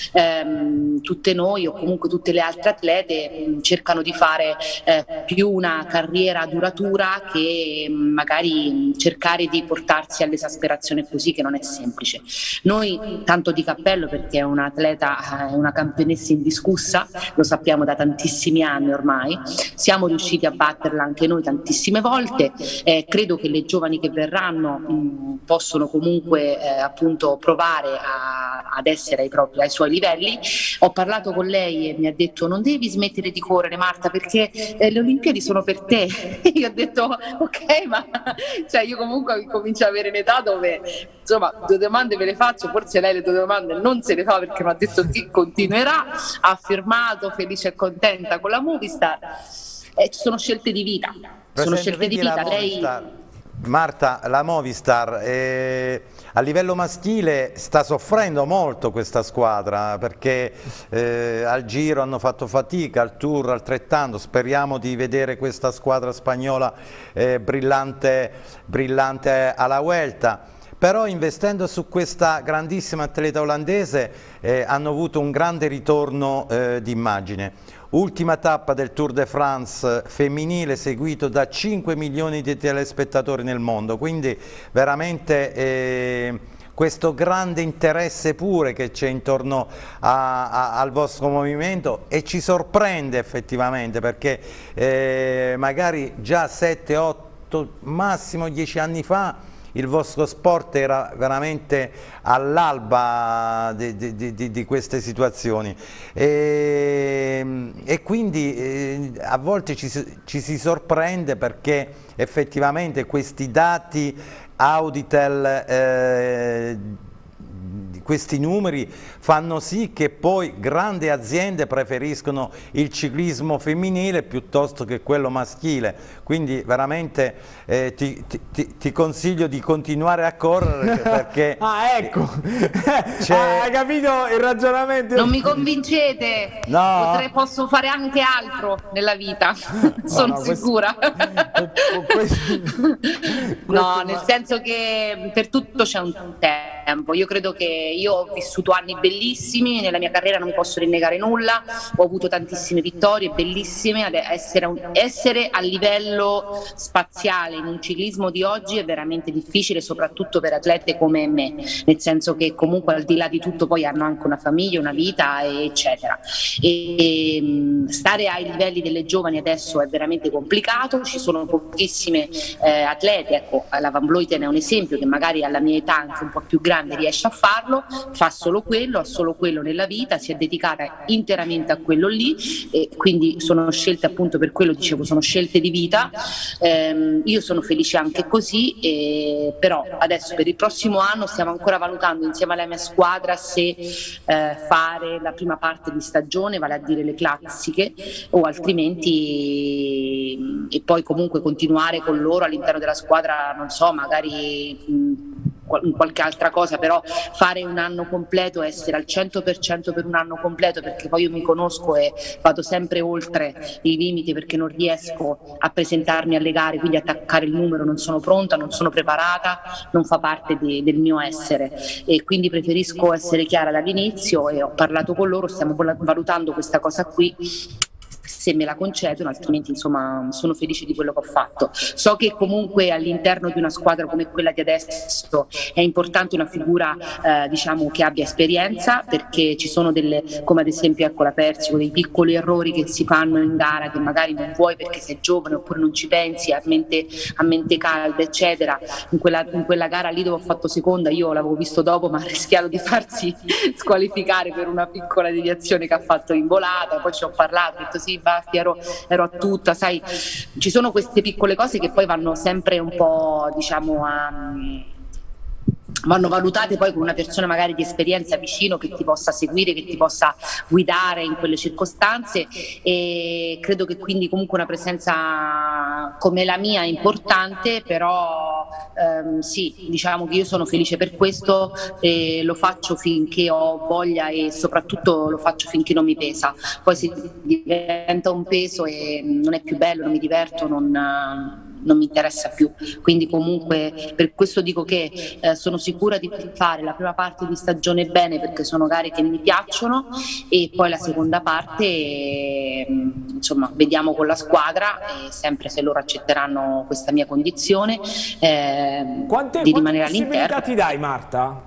Tutte noi o comunque tutte le altre atlete cercano di fare più una carriera duratura che magari cercare di portarsi all'esasperazione così, che non è semplice. Noi tanto di cappello perché è un'atleta, una campionessa indiscussa, lo sappiamo da tantissimi anni ormai, siamo riusciti a batterla anche noi tantissime volte, credo che le giovani che verranno possono comunque appunto provare ad essere ai suoi livelli. Ho parlato con lei e mi ha detto non devi smettere di correre Marta perché le Olimpiadi sono per te. Io ho detto ok, ma cioè io comunque comincio ad avere un'età dove insomma 2 domande ve le faccio, forse lei le 2 domande non se le fa perché mi ha detto che continuerà, ha firmato felice e contenta con la Movistar, ci sono scelte di vita, sono scelte di vita. Lei...
Marta, la Movistar a livello maschile sta soffrendo molto questa squadra perché al Giro hanno fatto fatica, al Tour altrettanto, speriamo di vedere questa squadra spagnola brillante alla Vuelta. però investendo su questa grandissima atleta olandese hanno avuto un grande ritorno di immagine. Ultima tappa del Tour de France femminile seguito da 5 milioni di telespettatori nel mondo, quindi veramente questo grande interesse pure che c'è intorno al vostro movimento, e ci sorprende effettivamente perché magari già 7, 8, massimo 10 anni fa il vostro sport era veramente all'alba di queste situazioni e quindi a volte ci si sorprende perché effettivamente questi dati Auditel, questi numeri fanno sì che poi grandi aziende preferiscono il ciclismo femminile piuttosto che quello maschile, quindi veramente ti consiglio di continuare a correre perché
ecco, hai capito il ragionamento?
Non mi convincete,
no.
Posso fare anche altro nella vita, sono sicura. No, nel senso che per tutto c'è un tempo. Io credo che io ho vissuto anni bellissimi, nella mia carriera non posso rinnegare nulla, ho avuto tantissime vittorie bellissime, essere a livello spaziale in un ciclismo di oggi è veramente difficile, soprattutto per atlete come me, nel senso che comunque al di là di tutto poi hanno anche una famiglia, una vita eccetera, e stare ai livelli delle giovani adesso è veramente complicato, ci sono pochissime atlete, ecco la Van Vleuten è un esempio che magari alla mia età anche un po' più grande riesce a farlo, fa solo quello, ha solo quello nella vita, si è dedicata interamente a quello lì, e quindi sono scelte, appunto per quello dicevo, sono scelte di vita. Io sono felice anche così, però adesso per il prossimo anno stiamo ancora valutando insieme alla mia squadra se fare la prima parte di stagione, vale a dire le classiche, o altrimenti e poi comunque continuare con loro all'interno della squadra, non so, magari in qualche altra cosa, però fare un anno completo, essere al 100% per un anno completo, perché poi io mi conosco e vado sempre oltre i limiti perché non riesco a presentarmi alle gare, quindi attaccare il numero non sono pronta, non sono preparata, non fa parte del mio essere, e quindi preferisco essere chiara dall'inizio, e ho parlato con loro, stiamo valutando questa cosa qui, se me la concedono, altrimenti insomma sono felice di quello che ho fatto. So che comunque all'interno di una squadra come quella di adesso è importante una figura diciamo che abbia esperienza, perché ci sono delle, come ad esempio ecco la Persico, dei piccoli errori che si fanno in gara che magari non vuoi perché sei giovane oppure non ci pensi, a mente calda eccetera. In quella gara lì dove ho fatto seconda, io l'avevo visto dopo, ma ha rischiato di farsi squalificare per una piccola deviazione che ha fatto in volata, poi ci ho parlato, ho detto sì, basta, ero a tutta, sai, ci sono queste piccole cose che poi vanno sempre un po', diciamo, vanno valutate poi con una persona magari di esperienza vicino che ti possa seguire, che ti possa guidare in quelle circostanze, e credo che quindi comunque una presenza come la mia è importante, però sì, diciamo che io sono felice per questo e lo faccio finché ho voglia e soprattutto lo faccio finché non mi pesa. Poi se diventa un peso e non è più bello, non mi diverto, non mi interessa più, quindi comunque per questo dico che sono sicura di fare la prima parte di stagione bene, perché sono gare che mi piacciono, e poi la seconda parte insomma vediamo con la squadra, e sempre se loro accetteranno questa mia condizione di rimanere all'interno.
Quante ti dai, Marta?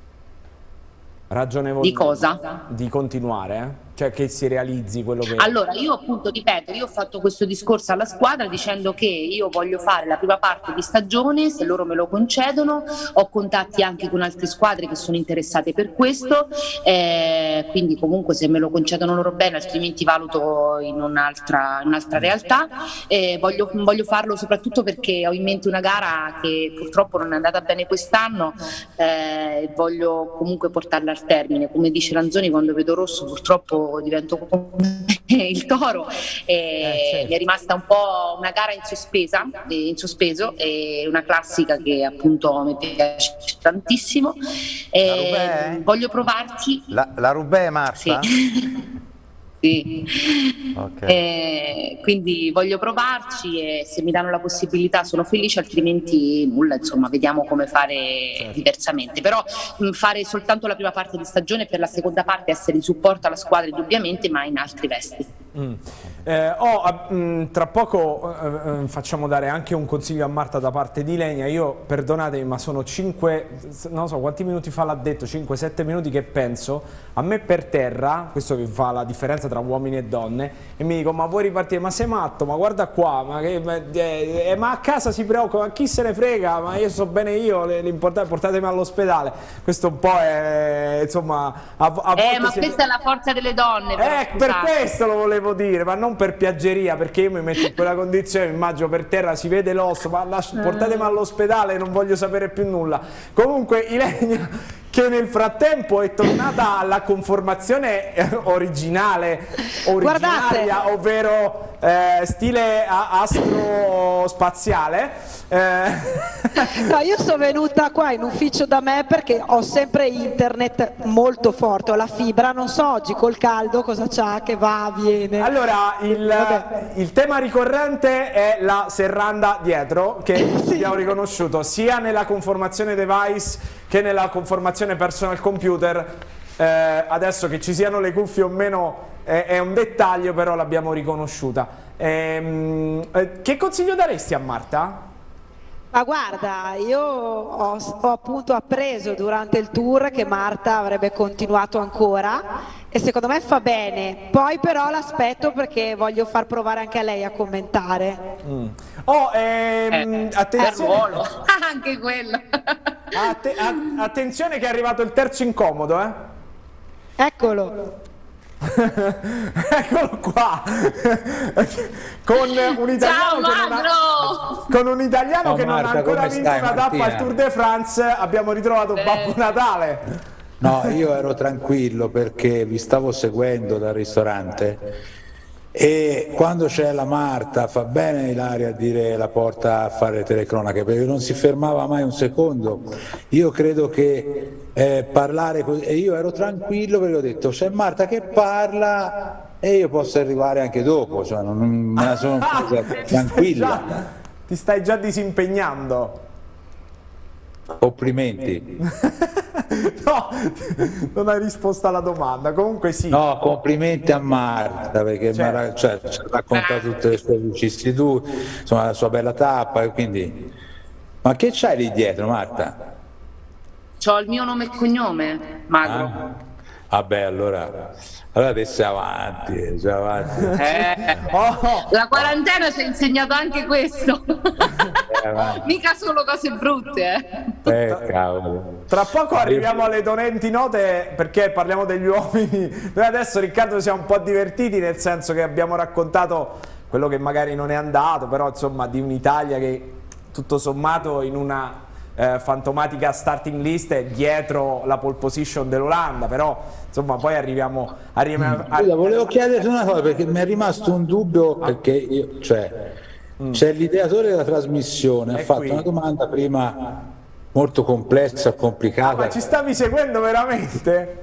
Ragionevole
di cosa?
Di continuare, cioè che si realizzi quello che...
Allora io appunto ripeto, io ho fatto questo discorso alla squadra dicendo che io voglio fare la prima parte di stagione, se loro me lo concedono, ho contatti anche con altre squadre che sono interessate per questo, quindi comunque se me lo concedono loro bene, altrimenti valuto in un'altra realtà. Voglio farlo soprattutto perché ho in mente una gara che purtroppo non è andata bene quest'anno, voglio comunque portarla al termine. Come dice Lanzoni, quando vedo rosso purtroppo divento come il toro, certo. Mi è rimasta un po' una gara in sospeso, e una classica che appunto mi piace tantissimo, voglio provarci.
La Roubaix, Marta?
Sì.
Sì.
Ok.
Quindi voglio provarci e se mi danno la possibilità sono felice, altrimenti nulla, insomma, vediamo come fare diversamente. Però fare soltanto la prima parte di stagione, per la seconda parte essere in supporto alla squadra indubbiamente, ma in altri vesti.
Tra poco facciamo dare anche un consiglio a Marta da parte di Lenia. Io, perdonatemi, ma sono 5, non so quanti minuti fa l'ha detto, 5-7 minuti che penso, a me per terra, questo che fa la differenza tra uomini e donne, e mi dico: ma vuoi ripartire? Ma sei matto? Ma guarda qua, ma a casa si preoccupa, ma chi se ne frega? Ma io so bene io, l'importante è portatemi all'ospedale. Questo un po' è, insomma, a volte
ma questa è la forza delle donne.
Per questo lo volevo dire, ma non per piaggeria, perché io mi metto in quella condizione, immagino per terra si vede l'osso, ma portatemi all'ospedale, non voglio sapere più nulla. Comunque Ilenia, che nel frattempo è tornata alla conformazione originaria, ovvero stile astrospaziale.
No, io sono venuta qua in ufficio da me perché ho sempre internet molto forte, ho la fibra, non so oggi col caldo cosa c'ha, che va, viene.
Allora, il tema ricorrente è la serranda dietro, che abbiamo riconosciuto sia nella conformazione device che nella conformazione personal computer. Adesso che ci siano le cuffie o meno è un dettaglio, però l'abbiamo riconosciuta. Che consiglio daresti a Marta?
Ma guarda, io ho appunto appreso durante il tour che Marta avrebbe continuato ancora e secondo me fa bene, poi però l'aspetto perché voglio far provare anche a lei a commentare.
Attenzione,
anche quello.
Attenzione che è arrivato il terzo incomodo,
Eccolo.
Eccolo qua con un italiano che non ha ancora vinto una tappa al Tour de France. Abbiamo ritrovato Babbo Natale.
No, io ero tranquillo perché vi stavo seguendo dal ristorante e quando c'è la Marta fa bene Ilaria a dire la porta a fare telecronache perché non si fermava mai un secondo. Io credo che parlare così, e io ero tranquillo perché ho detto c'è Marta che parla e io posso arrivare anche dopo, cioè non me la sono presa tranquilla.
Ti stai già disimpegnando.
Complimenti.
No, non hai risposto alla domanda. Comunque sì.
No, complimenti a Marta perché ci ha raccontato tutte le sue vicissitudini, insomma la sua bella tappa e quindi. Ma che c'hai lì dietro, Marta?
C'ho il mio nome e cognome, Magro.
Vabbè, allora adesso è avanti,
La quarantena ci ha insegnato anche questo. Mica solo cose brutte.
Cavolo.
Tra poco arriviamo alle dolenti note perché parliamo degli uomini. Noi adesso, Riccardo, siamo un po' divertiti nel senso che abbiamo raccontato quello che magari non è andato, però insomma di un'Italia che tutto sommato in una fantomatica starting list è dietro la pole position dell'Olanda, però insomma poi arriviamo
volevo chiederti una cosa perché mi è rimasto un dubbio perché io, c'è l'ideatore della trasmissione, ha fatto una domanda prima molto complessa, complicata.
Ma ci stavi seguendo veramente?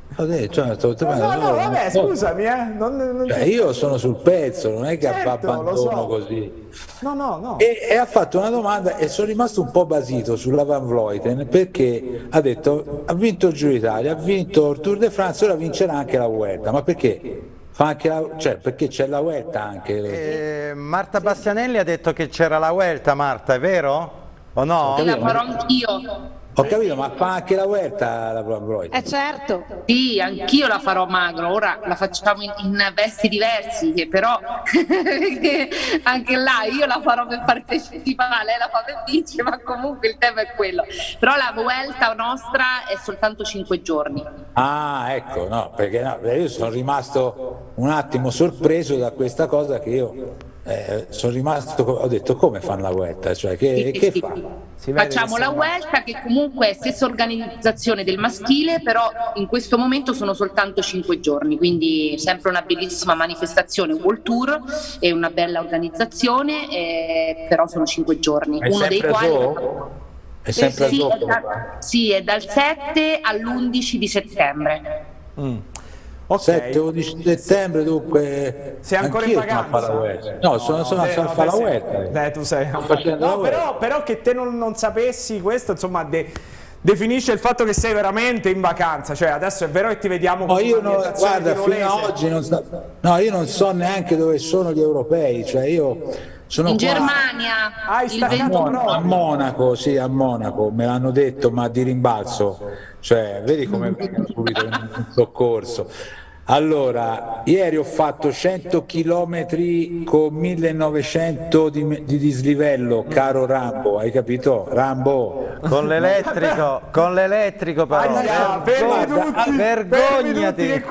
Vabbè,
scusami,
io sono sul pezzo, non è che abbandono così.
No.
E ha fatto una domanda e sono rimasto un po' basito sulla Van Vleuten perché ha detto ha vinto il Giro d'Italia, ha vinto il Tour de France, ora vincerà anche la Vuelta. Ma perché? Fa anche perché c'è la Vuelta anche.
Marta Bastianelli ha detto che c'era la Vuelta, Marta, è vero? O no?
La farò anch'io.
Ho capito, ma fa anche la Vuelta la Van Vleuten?
Certo.
Sì, anch'io la farò, Magro, ora la facciamo in vesti diversi, però anche là io la farò per partecipare, lei la fa per vincere, ma comunque il tema è quello. Però la Vuelta nostra è soltanto 5 giorni.
Ah, ecco, no, perché io sono rimasto un attimo sorpreso da questa cosa che io sono rimasto, ho detto come fanno la Vuelta, cioè che fa?
Facciamo la Vuelta che comunque è stessa organizzazione del maschile, però in questo momento sono soltanto 5 giorni, quindi sempre una bellissima manifestazione World Tour e una bella organizzazione, però sono 5 giorni. Uno dei quali
è sempre
sì, è dal 7 all'11 di settembre.
7-11 settembre, dunque
sei ancora in vacanza?
No, sono a fare la Vuelta.
Tu sei
facendo la Vuelta.
Però che te non sapessi questo, insomma, definisce il fatto che sei veramente in vacanza. Cioè adesso è vero che ti vediamo con
guarda, fino ad oggi io non so neanche dove sono gli europei, cioè io sono
in
qua
Germania,
a Monaco, sì, a Monaco, me l'hanno detto, ma di rimbalzo, cioè vedi come vengono subito in soccorso. Allora, ieri ho fatto 100 km con 1900 di dislivello, caro Rambo, hai capito? Rambo.
Con l'elettrico però. Vergognati.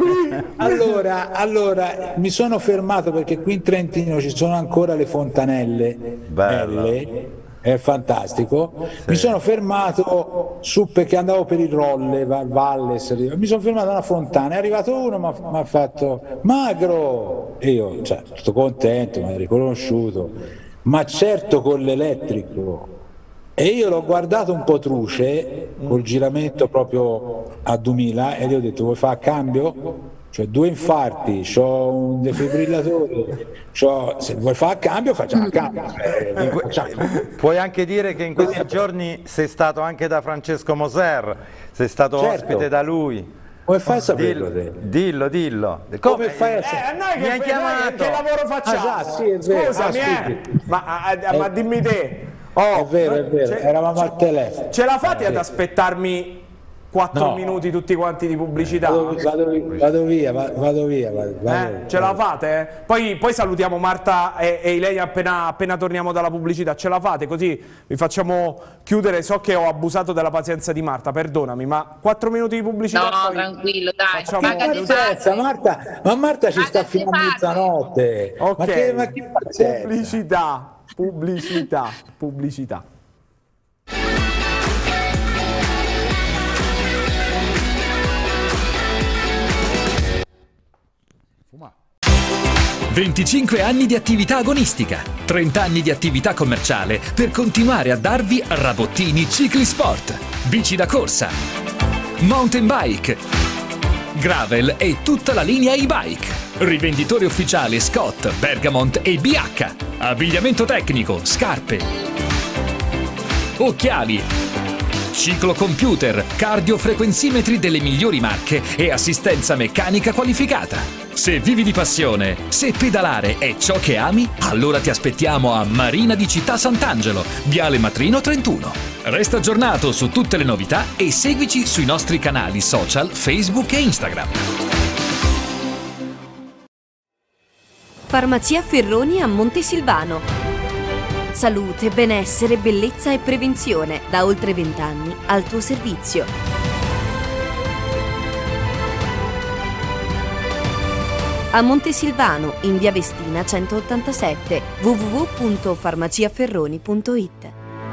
Allora, mi sono fermato perché qui in Trentino ci sono ancora le fontanelle. Belle. È fantastico. Sì. Mi sono fermato su perché andavo per il Rolle Valles, mi sono fermato a una fontana, è arrivato uno, mi ha fatto Magro, e io tutto contento, mi ha riconosciuto, ma certo con l'elettrico, e io l'ho guardato un po' truce col giramento proprio a 2000 e gli ho detto: vuoi fare a cambio? Cioè 2 infarti, c'ho un defibrillatore, se vuoi fare a cambio facciamo a cambio.
Puoi anche dire che in questi giorni sei stato anche da Francesco Moser, sei stato ospite da lui.
Come fai a saperlo?
Dillo.
Come fai a
saperlo? Noi che lavoro facciamo?
Sì, è vero.
Scusami, ma dimmi te.
È vero, eravamo al telefono.
Ce la fate ad aspettarmi 4 minuti tutti quanti di pubblicità?
Vado via.
Ce la fate? Poi salutiamo Marta e Ilenia appena torniamo dalla pubblicità. Ce la fate? Così vi facciamo chiudere. So che ho abusato della pazienza di Marta, perdonami, ma 4 minuti di pubblicità.
No, tranquillo, dai.
Ma Marta ci sta fino a mezzanotte.
Ok,
ma che pazienza?
Pubblicità.
25 anni di attività agonistica, 30 anni di attività commerciale per continuare a darvi Rabottini Cicli Sport, bici da corsa, mountain bike, gravel e tutta la linea e-bike, rivenditore ufficiale Scott, Bergamont e BH, abbigliamento tecnico, scarpe, occhiali, ciclocomputer, cardiofrequenzimetri delle migliori marche e assistenza meccanica qualificata. Se vivi di passione, se pedalare è ciò che ami, allora ti aspettiamo a Marina di Città Sant'Angelo, Viale Matrino 31. Resta aggiornato su tutte le novità e seguici sui nostri canali social Facebook e Instagram.
Farmacia Ferroni a Montesilvano. Salute, benessere, bellezza e prevenzione da oltre 20 anni al tuo servizio. A Montesilvano, in via Vestina 187, www.farmaciaferroni.it.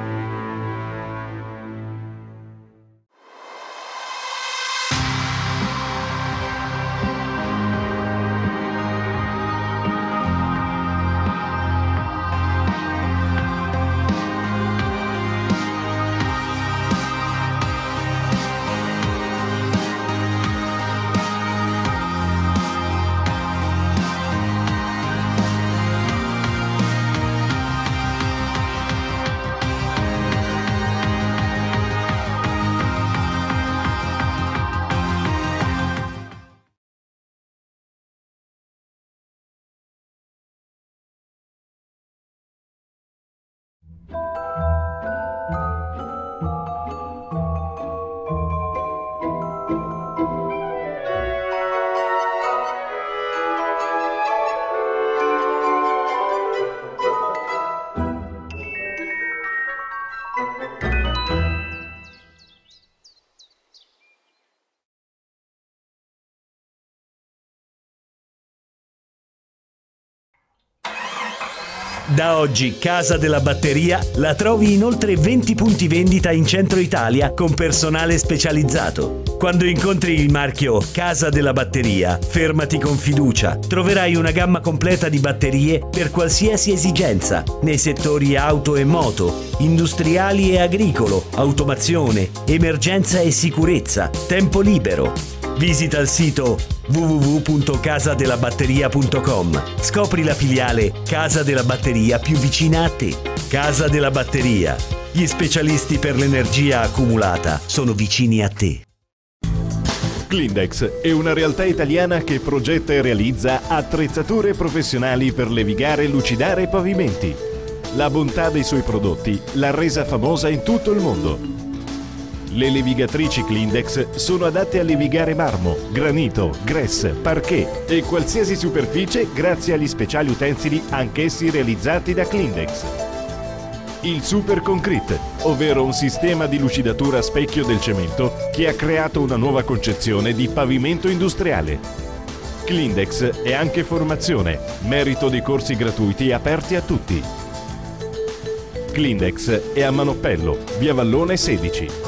Da oggi Casa della Batteria la trovi in oltre 20 punti vendita in centro Italia con personale specializzato. Quando incontri il marchio Casa della Batteria, fermati con fiducia. Troverai una gamma completa di batterie per qualsiasi esigenza nei settori auto e moto, industriali e agricolo, automazione, emergenza e sicurezza, tempo libero. Visita il sito www.casadelabatteria.com. Scopri la filiale Casa della Batteria più vicina a te. Casa della Batteria. Gli specialisti per l'energia accumulata sono vicini a te.
Clindex è una realtà italiana che progetta e realizza attrezzature professionali per levigare e lucidare pavimenti. La bontà dei suoi prodotti l'ha resa famosa in tutto il mondo. Le levigatrici Clindex sono adatte a levigare marmo, granito, grès, parquet e qualsiasi superficie grazie agli speciali utensili anch'essi realizzati da Clindex. Il Super Concrete, ovvero un sistema di lucidatura a specchio del cemento che ha creato una nuova concezione di pavimento industriale. Clindex è anche formazione, merito dei corsi gratuiti aperti a tutti. Clindex è a Manoppello, via Vallone 16.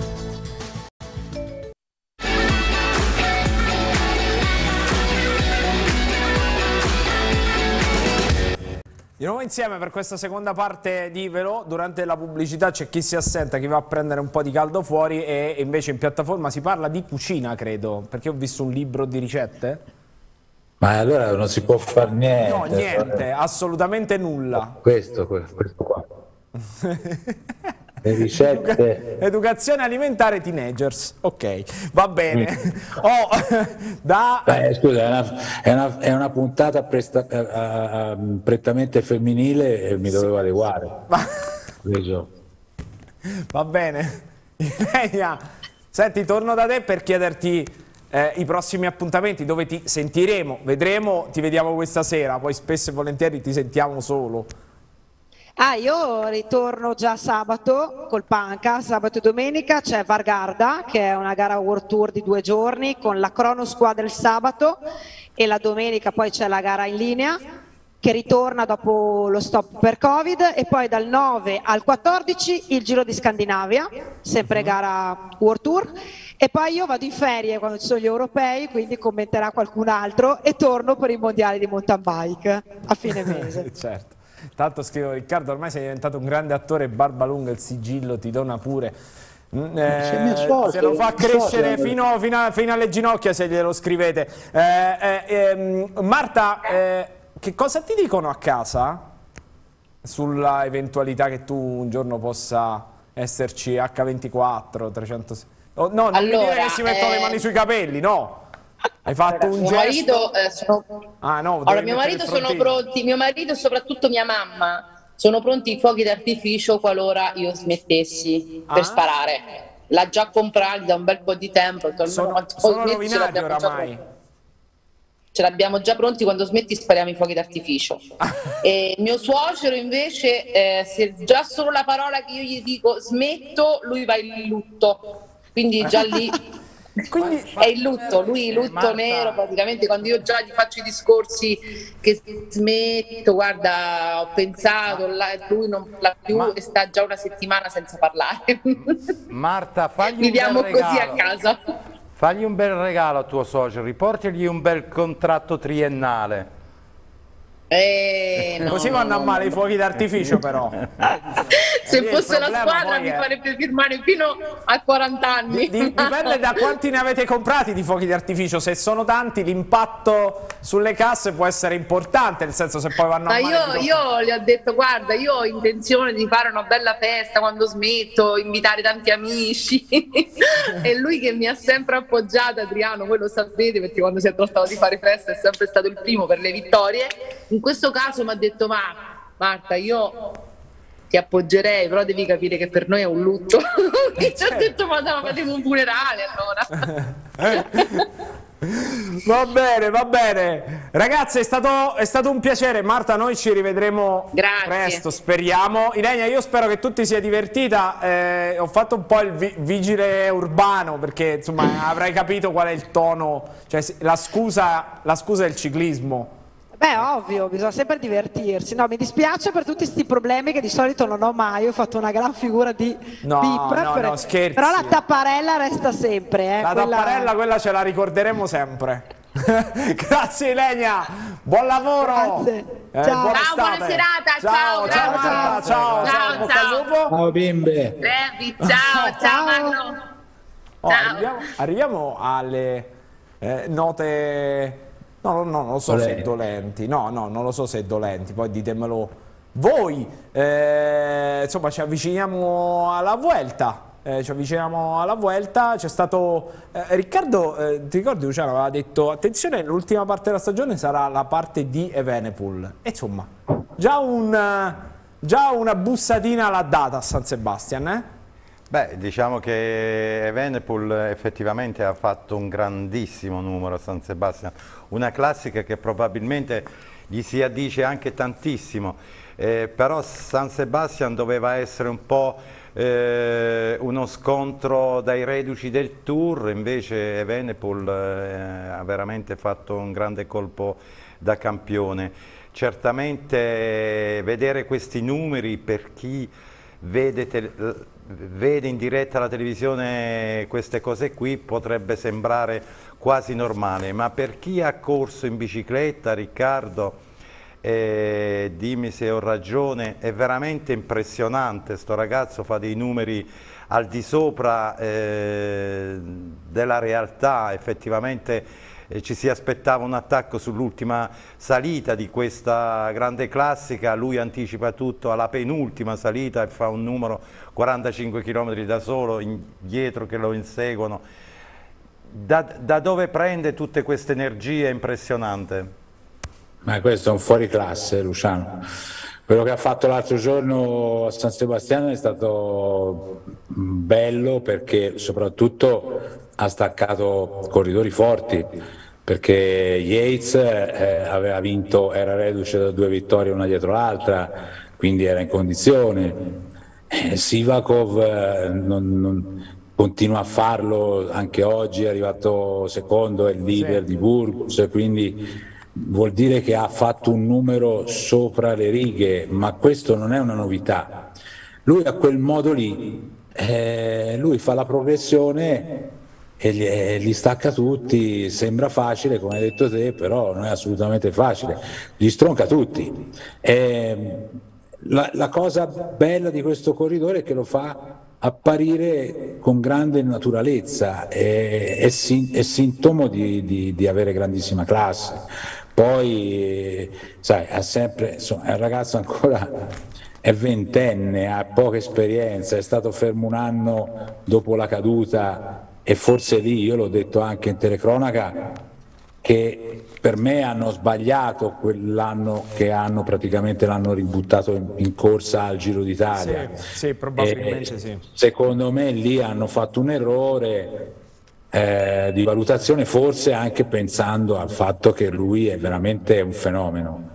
Di nuovo insieme per questa seconda parte di Velò. Durante la pubblicità c'è chi si assenta, chi va a prendere un po' di caldo fuori, e invece in piattaforma si parla di cucina, credo, perché ho visto un libro di ricette.
Ma allora non si può fare niente.
No, niente, assolutamente nulla.
Questo qua. Le ricette.
Educazione alimentare teenagers, ok, va bene.
Scusa, è una puntata prettamente femminile e mi dovevo adeguare.
Va bene. Senti, torno da te per chiederti i prossimi appuntamenti, dove ti sentiremo, vedremo, ti vediamo questa sera, poi spesso e volentieri ti sentiamo solo.
Io ritorno già sabato col Panca, sabato e domenica c'è Vargarda, che è una gara World Tour di 2 giorni con la crono squadra il sabato, e la domenica poi c'è la gara in linea che ritorna dopo lo stop per Covid, e poi dal 9 al 14 il Giro di Scandinavia, sempre gara World Tour, e poi io vado in ferie quando ci sono gli europei, quindi commenterà qualcun altro, e torno per i mondiali di mountain bike a fine mese.
Certo. Tanto scrivo: Riccardo, ormai sei diventato un grande attore, barba lunga, il sigillo ti dona pure. Se lo fa crescere fino alle ginocchia, se glielo scrivete. Marta, che cosa ti dicono a casa sulla eventualità che tu un giorno possa esserci H24, 300... no, non mi dire che si mettono le mani sui capelli, no. Hai fatto un gesto?
Mio marito sono pronti, mio marito e soprattutto mia mamma sono pronti i fuochi d'artificio qualora io smettessi per sparare. L'ha già comprati da un bel po' di tempo.
Sono rovinati oramai.
Ce l'abbiamo già pronti, quando smetti spariamo i fuochi d'artificio. E mio suocero invece, se già solo la parola che io gli dico smetto, lui va in lutto. Quindi già lì... Quindi è il lutto, lui lutto Marta, nero praticamente. Quando io già gli faccio i discorsi che smetto, guarda, ho pensato, lui non parla più e sta già una settimana senza parlare.
Marta, fagli
viviamo
un bel regalo.
Così a casa.
Fagli un bel regalo a tuo socio, riportigli un bel contratto triennale.
Così vanno a male i fuochi d'artificio, però.
Se fosse la squadra mi farebbe firmare fino a 40 anni.
Dipende da quanti ne avete comprati di fuochi d'artificio. Se sono tanti, l'impatto sulle casse può essere importante, nel senso, se poi vanno a male.
Io gli ho detto: guarda, io ho intenzione di fare una bella festa quando smetto, invitare tanti amici. E lui, che mi ha sempre appoggiato, Adriano, voi lo sapete, perché quando si è trattato di fare festa è sempre stato il primo per le vittorie. In questo caso mi ha detto: ma Marta, io ti appoggerei, però devi capire che per noi è un lutto. E ci ho detto: ma no, facciamo un funerale allora.
Va bene, va bene. Ragazzi, è stato un piacere. Marta, noi ci rivedremo presto, speriamo. Ilenia, io spero che tu ti sia divertita. Ho fatto un po' il vigile urbano, perché insomma avrai capito qual è il tono, cioè la scusa è il ciclismo.
Beh, ovvio, bisogna sempre divertirsi. No, mi dispiace per tutti questi problemi che di solito non ho mai. Ho fatto una gran figura di
no, scherzi.
Però la tapparella resta sempre.
La tapparella, quella ce la ricorderemo sempre. Grazie Ilenia, buon lavoro.
Grazie.
Ciao, buona serata. Ciao
Marta, ciao
bimbe.
Ciao Marno.
Arriviamo alle note... No, non lo so se è dolenti, non lo so se è dolenti, poi ditemelo voi. Insomma, ci avviciniamo alla Vuelta. C'è stato Riccardo, ti ricordi, Luciano aveva detto attenzione, l'ultima parte della stagione sarà la parte di Evenepoel, e insomma già una bussatina l'ha data a San Sebastian,
Beh, diciamo che Evenepoel effettivamente ha fatto un grandissimo numero a San Sebastian, una classica che probabilmente gli si addice anche tantissimo, però San Sebastian doveva essere un po' uno scontro dai reduci del Tour, invece Evenepoel ha veramente fatto un grande colpo da campione. Certamente vedere questi numeri, per chi vede in diretta alla televisione queste cose qui, potrebbe sembrare quasi normale, ma per chi ha corso in bicicletta, Riccardo, dimmi se ho ragione, è veramente impressionante. Sto ragazzo fa dei numeri al di sopra della realtà. Effettivamente ci si aspettava un attacco sull'ultima salita di questa grande classica, lui anticipa tutto alla penultima salita e fa un numero 45 km da solo, dietro che lo inseguono. Da dove prende tutte queste energie? Impressionante.
Ma questo è un fuoriclasse, Luciano. Quello che ha fatto l'altro giorno a San Sebastiano è stato bello, perché soprattutto ha staccato corridori forti, perché Yates aveva vinto, era reduce da 2 vittorie una dietro l'altra, quindi era in condizione. Sivakov continua a farlo anche oggi, è arrivato secondo, è il leader di Burgos, quindi vuol dire che ha fatto un numero sopra le righe, ma questo non è una novità. Lui a quel modo lì, lui fa la progressione e li stacca tutti, sembra facile come hai detto te, però non è assolutamente facile, li stronca tutti. La cosa bella di questo corridore è che lo fa apparire con grande naturalezza, è sintomo di avere grandissima classe. Poi sai, ha sempre, insomma, è un ragazzo ancora, è ventenne, ha poca esperienza, è stato fermo un anno dopo la caduta, e forse lì, io l'ho detto anche in telecronaca, che per me hanno sbagliato quell'anno che praticamente l'hanno ributtato in corsa al Giro d'Italia.
Sì, probabilmente sì.
Secondo me lì hanno fatto un errore di valutazione, forse anche pensando al fatto che lui è veramente un fenomeno,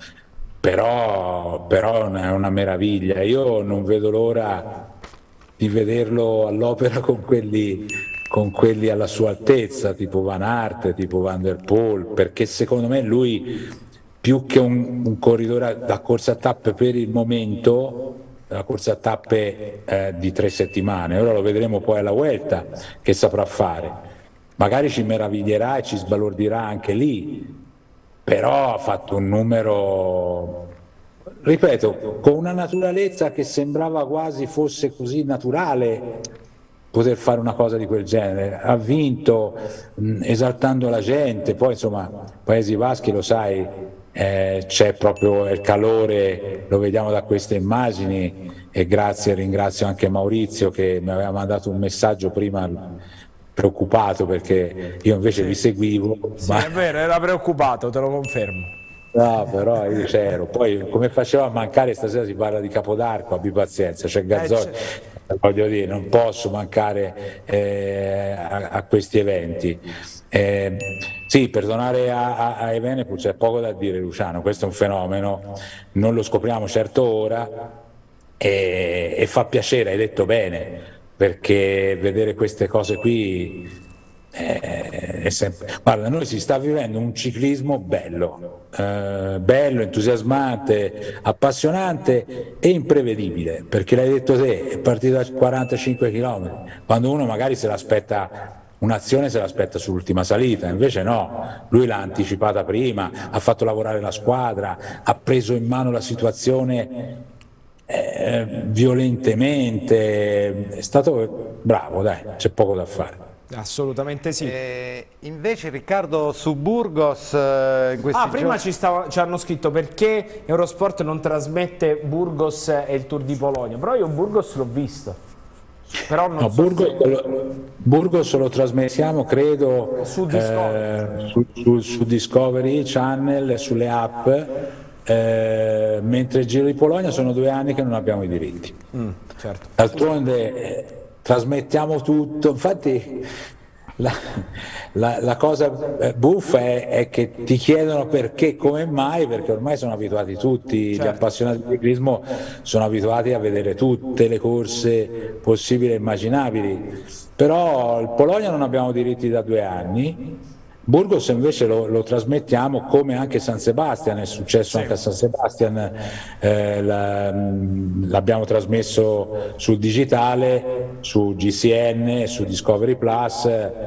però è una meraviglia. Io non vedo l'ora di vederlo all'opera con quelli alla sua altezza, tipo Van Aert, tipo Van der Poel, perché secondo me lui, più che un corridore da corsa a tappe per il momento, la corsa a tappe di 3 settimane, ora lo vedremo poi alla Vuelta che saprà fare, magari ci meraviglierà e ci sbalordirà anche lì, però ha fatto un numero, ripeto, con una naturalezza che sembrava quasi fosse così naturale poter fare una cosa di quel genere. Ha vinto esaltando la gente, poi insomma Paesi Baschi, lo sai, c'è proprio il calore, lo vediamo da queste immagini, e ringrazio anche Maurizio che mi aveva mandato un messaggio prima preoccupato, perché io invece vi seguivo.
Sì, ma... è vero, era preoccupato, te lo confermo.
No, però io c'ero. Poi come faceva a mancare, stasera si parla di Capodarco, abbi pazienza, c'è Gazzoli, voglio dire, non posso mancare a questi eventi. Sì, per tornare a Evenepoel c'è poco da dire, Luciano, questo è un fenomeno, non lo scopriamo certo ora, e fa piacere, hai detto bene, perché vedere queste cose qui è sempre... Guarda, noi si sta vivendo un ciclismo bello, entusiasmante, appassionante e imprevedibile, perché l'hai detto te, è partito a 45 km, quando uno magari se l'aspetta, un'azione se l'aspetta sull'ultima salita, invece no, lui l'ha anticipata prima, ha fatto lavorare la squadra, ha preso in mano la situazione violentemente, è stato bravo, dai, c'è poco da fare.
Assolutamente sì.
Invece Riccardo su Burgos in questi
prima
giorni...
ci hanno scritto perché Eurosport non trasmette Burgos e il Tour di Polonia, però io Burgos l'ho visto. Però non
Burgos lo trasmettiamo credo
su Discovery,
su Discovery Channel, sulle app, mentre il Giro di Polonia sono 2 anni che non abbiamo i diritti.
Certo.
D'altronde trasmettiamo tutto, infatti la cosa buffa è che ti chiedono perché, come mai, perché ormai sono abituati tutti, gli appassionati di ciclismo sono abituati a vedere tutte le corse possibili e immaginabili, però il Polonia non abbiamo diritti da 2 anni. Burgos invece lo trasmettiamo, come anche San Sebastian, è successo anche a San Sebastian, l'abbiamo trasmesso sul digitale, su GCN, su Discovery Plus,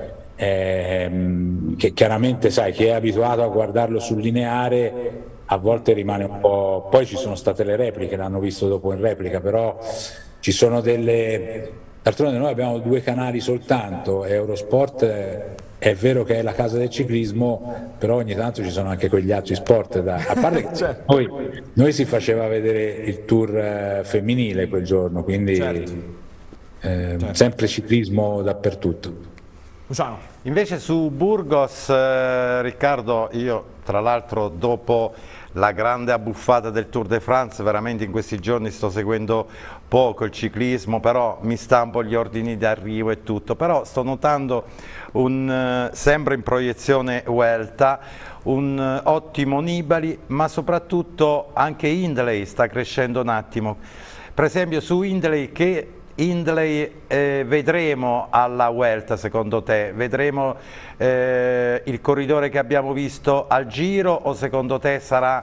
che chiaramente sai, chi è abituato a guardarlo sul lineare a volte rimane un po', poi ci sono state le repliche, l'hanno visto dopo in replica, però ci sono d'altronde noi abbiamo 2 canali soltanto, Eurosport è vero che è la casa del ciclismo, però ogni tanto ci sono anche quegli altri sport a parte che noi si faceva vedere il tour femminile quel giorno, quindi sempre ciclismo dappertutto.
Luciano.
Invece su Burgos, Riccardo, io tra l'altro dopo la grande abbuffata del Tour de France, veramente in questi giorni sto seguendo poco il ciclismo, però mi stampo gli ordini d'arrivo e tutto, però sto notando sempre in proiezione Vuelta, un ottimo Nibali, ma soprattutto anche Hindley sta crescendo un attimo. Per esempio su Hindley, che Hindley vedremo alla Vuelta secondo te? Vedremo il corridore che abbiamo visto al Giro, o secondo te sarà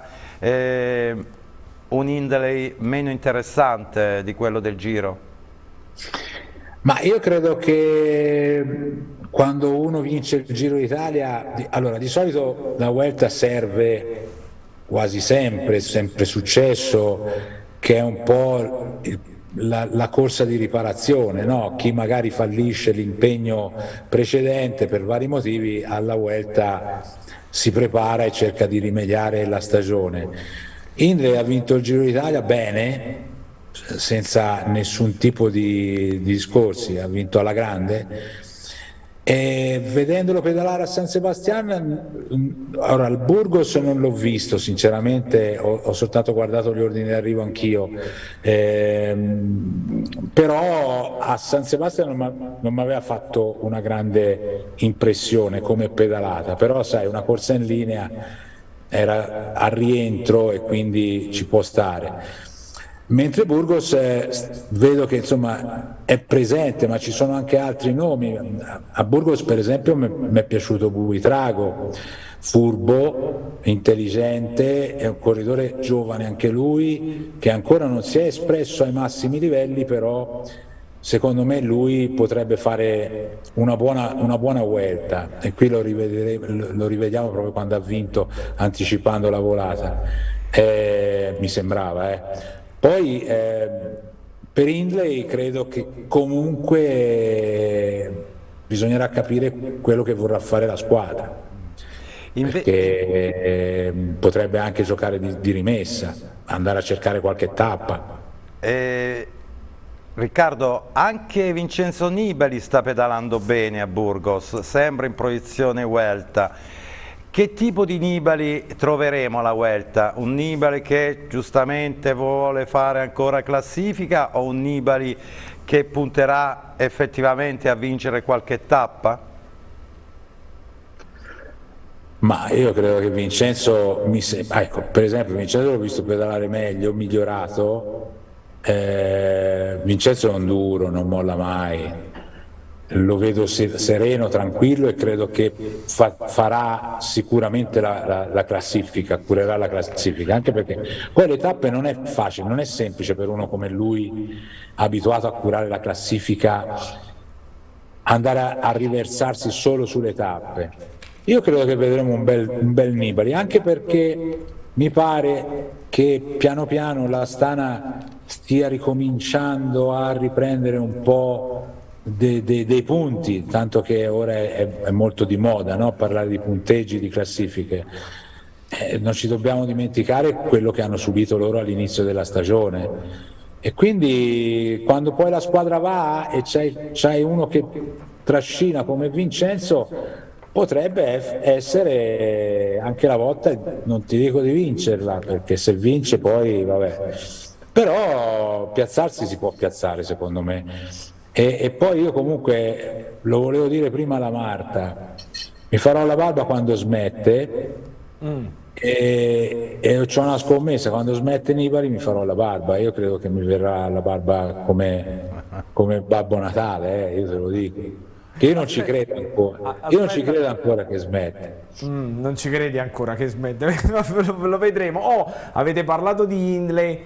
un Hindley meno interessante di quello del Giro?
Ma io credo che quando uno vince il Giro d'Italia, allora di solito la Vuelta serve quasi sempre, è sempre successo, che è un po' la corsa di riparazione, no? Chi magari fallisce l'impegno precedente per vari motivi, alla Vuelta si prepara e cerca di rimediare la stagione. Hindley ha vinto il Giro d'Italia bene, senza nessun tipo di discorsi, ha vinto alla grande, e vedendolo pedalare a San Sebastian, ora al Burgos non l'ho visto sinceramente, ho soltanto guardato gli ordini d'arrivo anch'io, però a San Sebastian non mi aveva fatto una grande impressione come pedalata, però sai, una corsa in linea era a rientro e quindi ci può stare. Mentre Burgos vedo che insomma è presente, ma ci sono anche altri nomi. A Burgos per esempio mi è piaciuto Buitrago, furbo, intelligente, è un corridore giovane anche lui, che ancora non si è espresso ai massimi livelli, però secondo me lui potrebbe fare una buona Vuelta, e qui lo rivediamo proprio quando ha vinto, anticipando la volata, mi sembrava. Poi per Hindley credo che comunque bisognerà capire quello che vorrà fare la squadra, perché potrebbe anche giocare di rimessa, andare a cercare qualche tappa.
Riccardo, anche Vincenzo Nibali sta pedalando bene a Burgos, sembra in proiezione Vuelta. Che tipo di Nibali troveremo alla Vuelta? Un Nibali che giustamente vuole fare ancora classifica, o un Nibali che punterà effettivamente a vincere qualche tappa?
Ma io credo che Vincenzo, ecco, per esempio Vincenzo l'ho visto pedalare meglio, migliorato. Vincenzo è un duro, non molla mai. Lo vedo sereno, tranquillo, e credo che farà sicuramente la classifica, curerà la classifica, anche perché poi le tappe non è facile, non è semplice per uno come lui, abituato a curare la classifica, andare a riversarsi solo sulle tappe. Io credo che vedremo un bel Nibali, anche perché mi pare che piano piano l'Astana stia ricominciando a riprendere un po' dei punti, tanto che ora è molto di moda, no? Parlare di punteggi, di classifiche. Non ci dobbiamo dimenticare quello che hanno subito loro all'inizio della stagione, e quindi quando poi la squadra va e c'hai uno che trascina come Vincenzo, potrebbe essere anche la volta, non ti dico di vincerla, perché se vince poi vabbè, però piazzarsi si può piazzare secondo me. E poi io comunque, lo volevo dire prima alla Marta, mi farò la barba quando smette, e c'ho una scommessa: quando smette Nibali mi farò la barba. Io credo che mi verrà la barba come Babbo Natale, io te lo dico. Che io non ci credo ancora, io non ci credo ancora che smette.
Non ci credi ancora che smette? Lo vedremo. Oh, avete parlato di Hindley,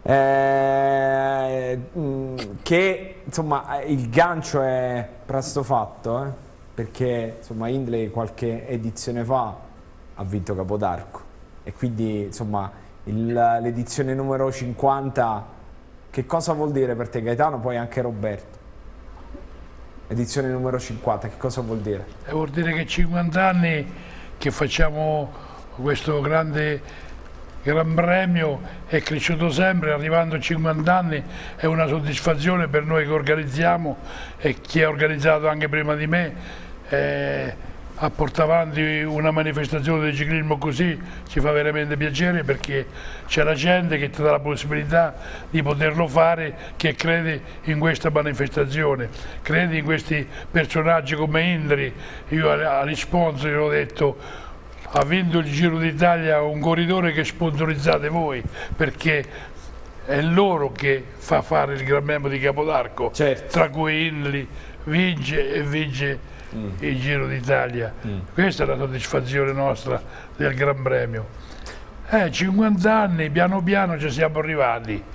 che insomma il gancio è presto fatto, perché insomma Hindley qualche edizione fa ha vinto Capodarco, e quindi insomma l'edizione numero 50 che cosa vuol dire per te, Gaetano? Poi anche Roberto, edizione numero 50 che cosa vuol dire?
Vuol dire che 50 anni che facciamo questo grande Gran Premio è cresciuto sempre, arrivando a 50 anni è una soddisfazione per noi che organizziamo, e chi ha organizzato anche prima di me. A portare avanti una manifestazione di ciclismo così ci fa veramente piacere, perché c'è la gente che ti dà la possibilità di poterlo fare, che crede in questa manifestazione, crede in questi personaggi come Hindley. Io agli sponsor gli ho detto: ha vinto il Giro d'Italia un corridore che sponsorizzate voi, perché è loro che fa fare il Gran Premio di Capodarco, tra cui Hindley vince e vince il Giro d'Italia. Questa è la soddisfazione nostra del Gran Premio. 50 anni, piano piano ci siamo arrivati.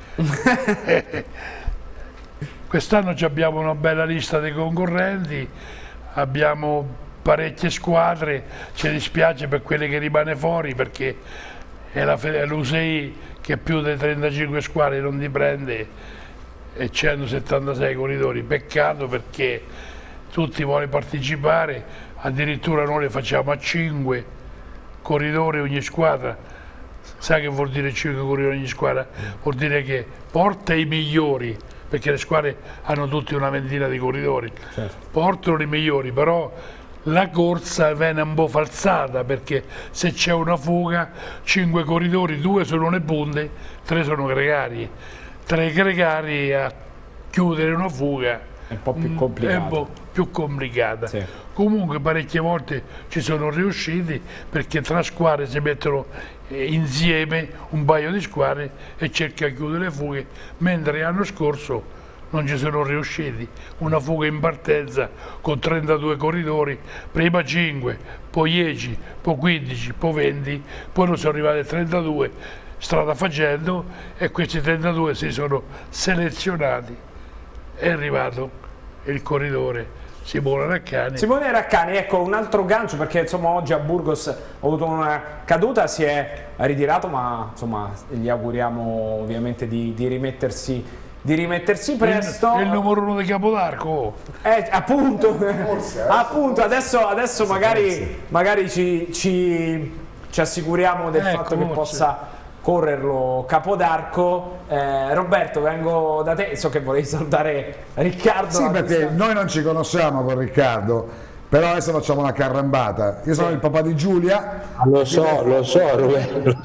Quest'anno abbiamo una bella lista dei concorrenti, abbiamo parecchie squadre. Ci dispiace per quelle che rimane fuori, perché è l'UCI che più di 35 squadre non ti prende, e 176 corridori. Peccato, perché tutti vogliono partecipare, addirittura noi le facciamo a 5 corridori ogni squadra. Sai che vuol dire 5 corridori ogni squadra? Vuol dire che porta i migliori, perché le squadre hanno tutte una ventina di corridori, portano i migliori, però la corsa viene un po' falsata, perché se c'è una fuga, 5 corridori, 2 sono le punte, 3 sono gregari. 3 gregari a chiudere una fuga
è un po' più complicato.
È un po' più complicata. Comunque parecchie volte ci sono riusciti, perché tra squadre si mettono insieme un paio di squadre e cercano di chiudere le fughe, mentre l'anno scorso non ci sono riusciti. Una fuga in partenza con 32 corridori, prima 5, poi 10, poi 15, poi 20, poi non sono arrivati a 32 strada facendo, e questi 32 si sono selezionati. È arrivato il corridore Simone Raccani.
Simone Raccani, ecco un altro gancio, perché insomma oggi a Burgos ha avuto una caduta, si è ritirato, ma insomma gli auguriamo ovviamente di rimettersi presto.
È il numero 1 di Capodarco.
Appunto, appunto, adesso magari ci assicuriamo del fatto che possa correrlo Capodarco. Roberto, vengo da te, so che volevi salutare Riccardo.
Sì, perché noi non ci conosciamo con Riccardo, però adesso facciamo una carrambata. Io sono il papà di Giulia.
Lo so Roberto,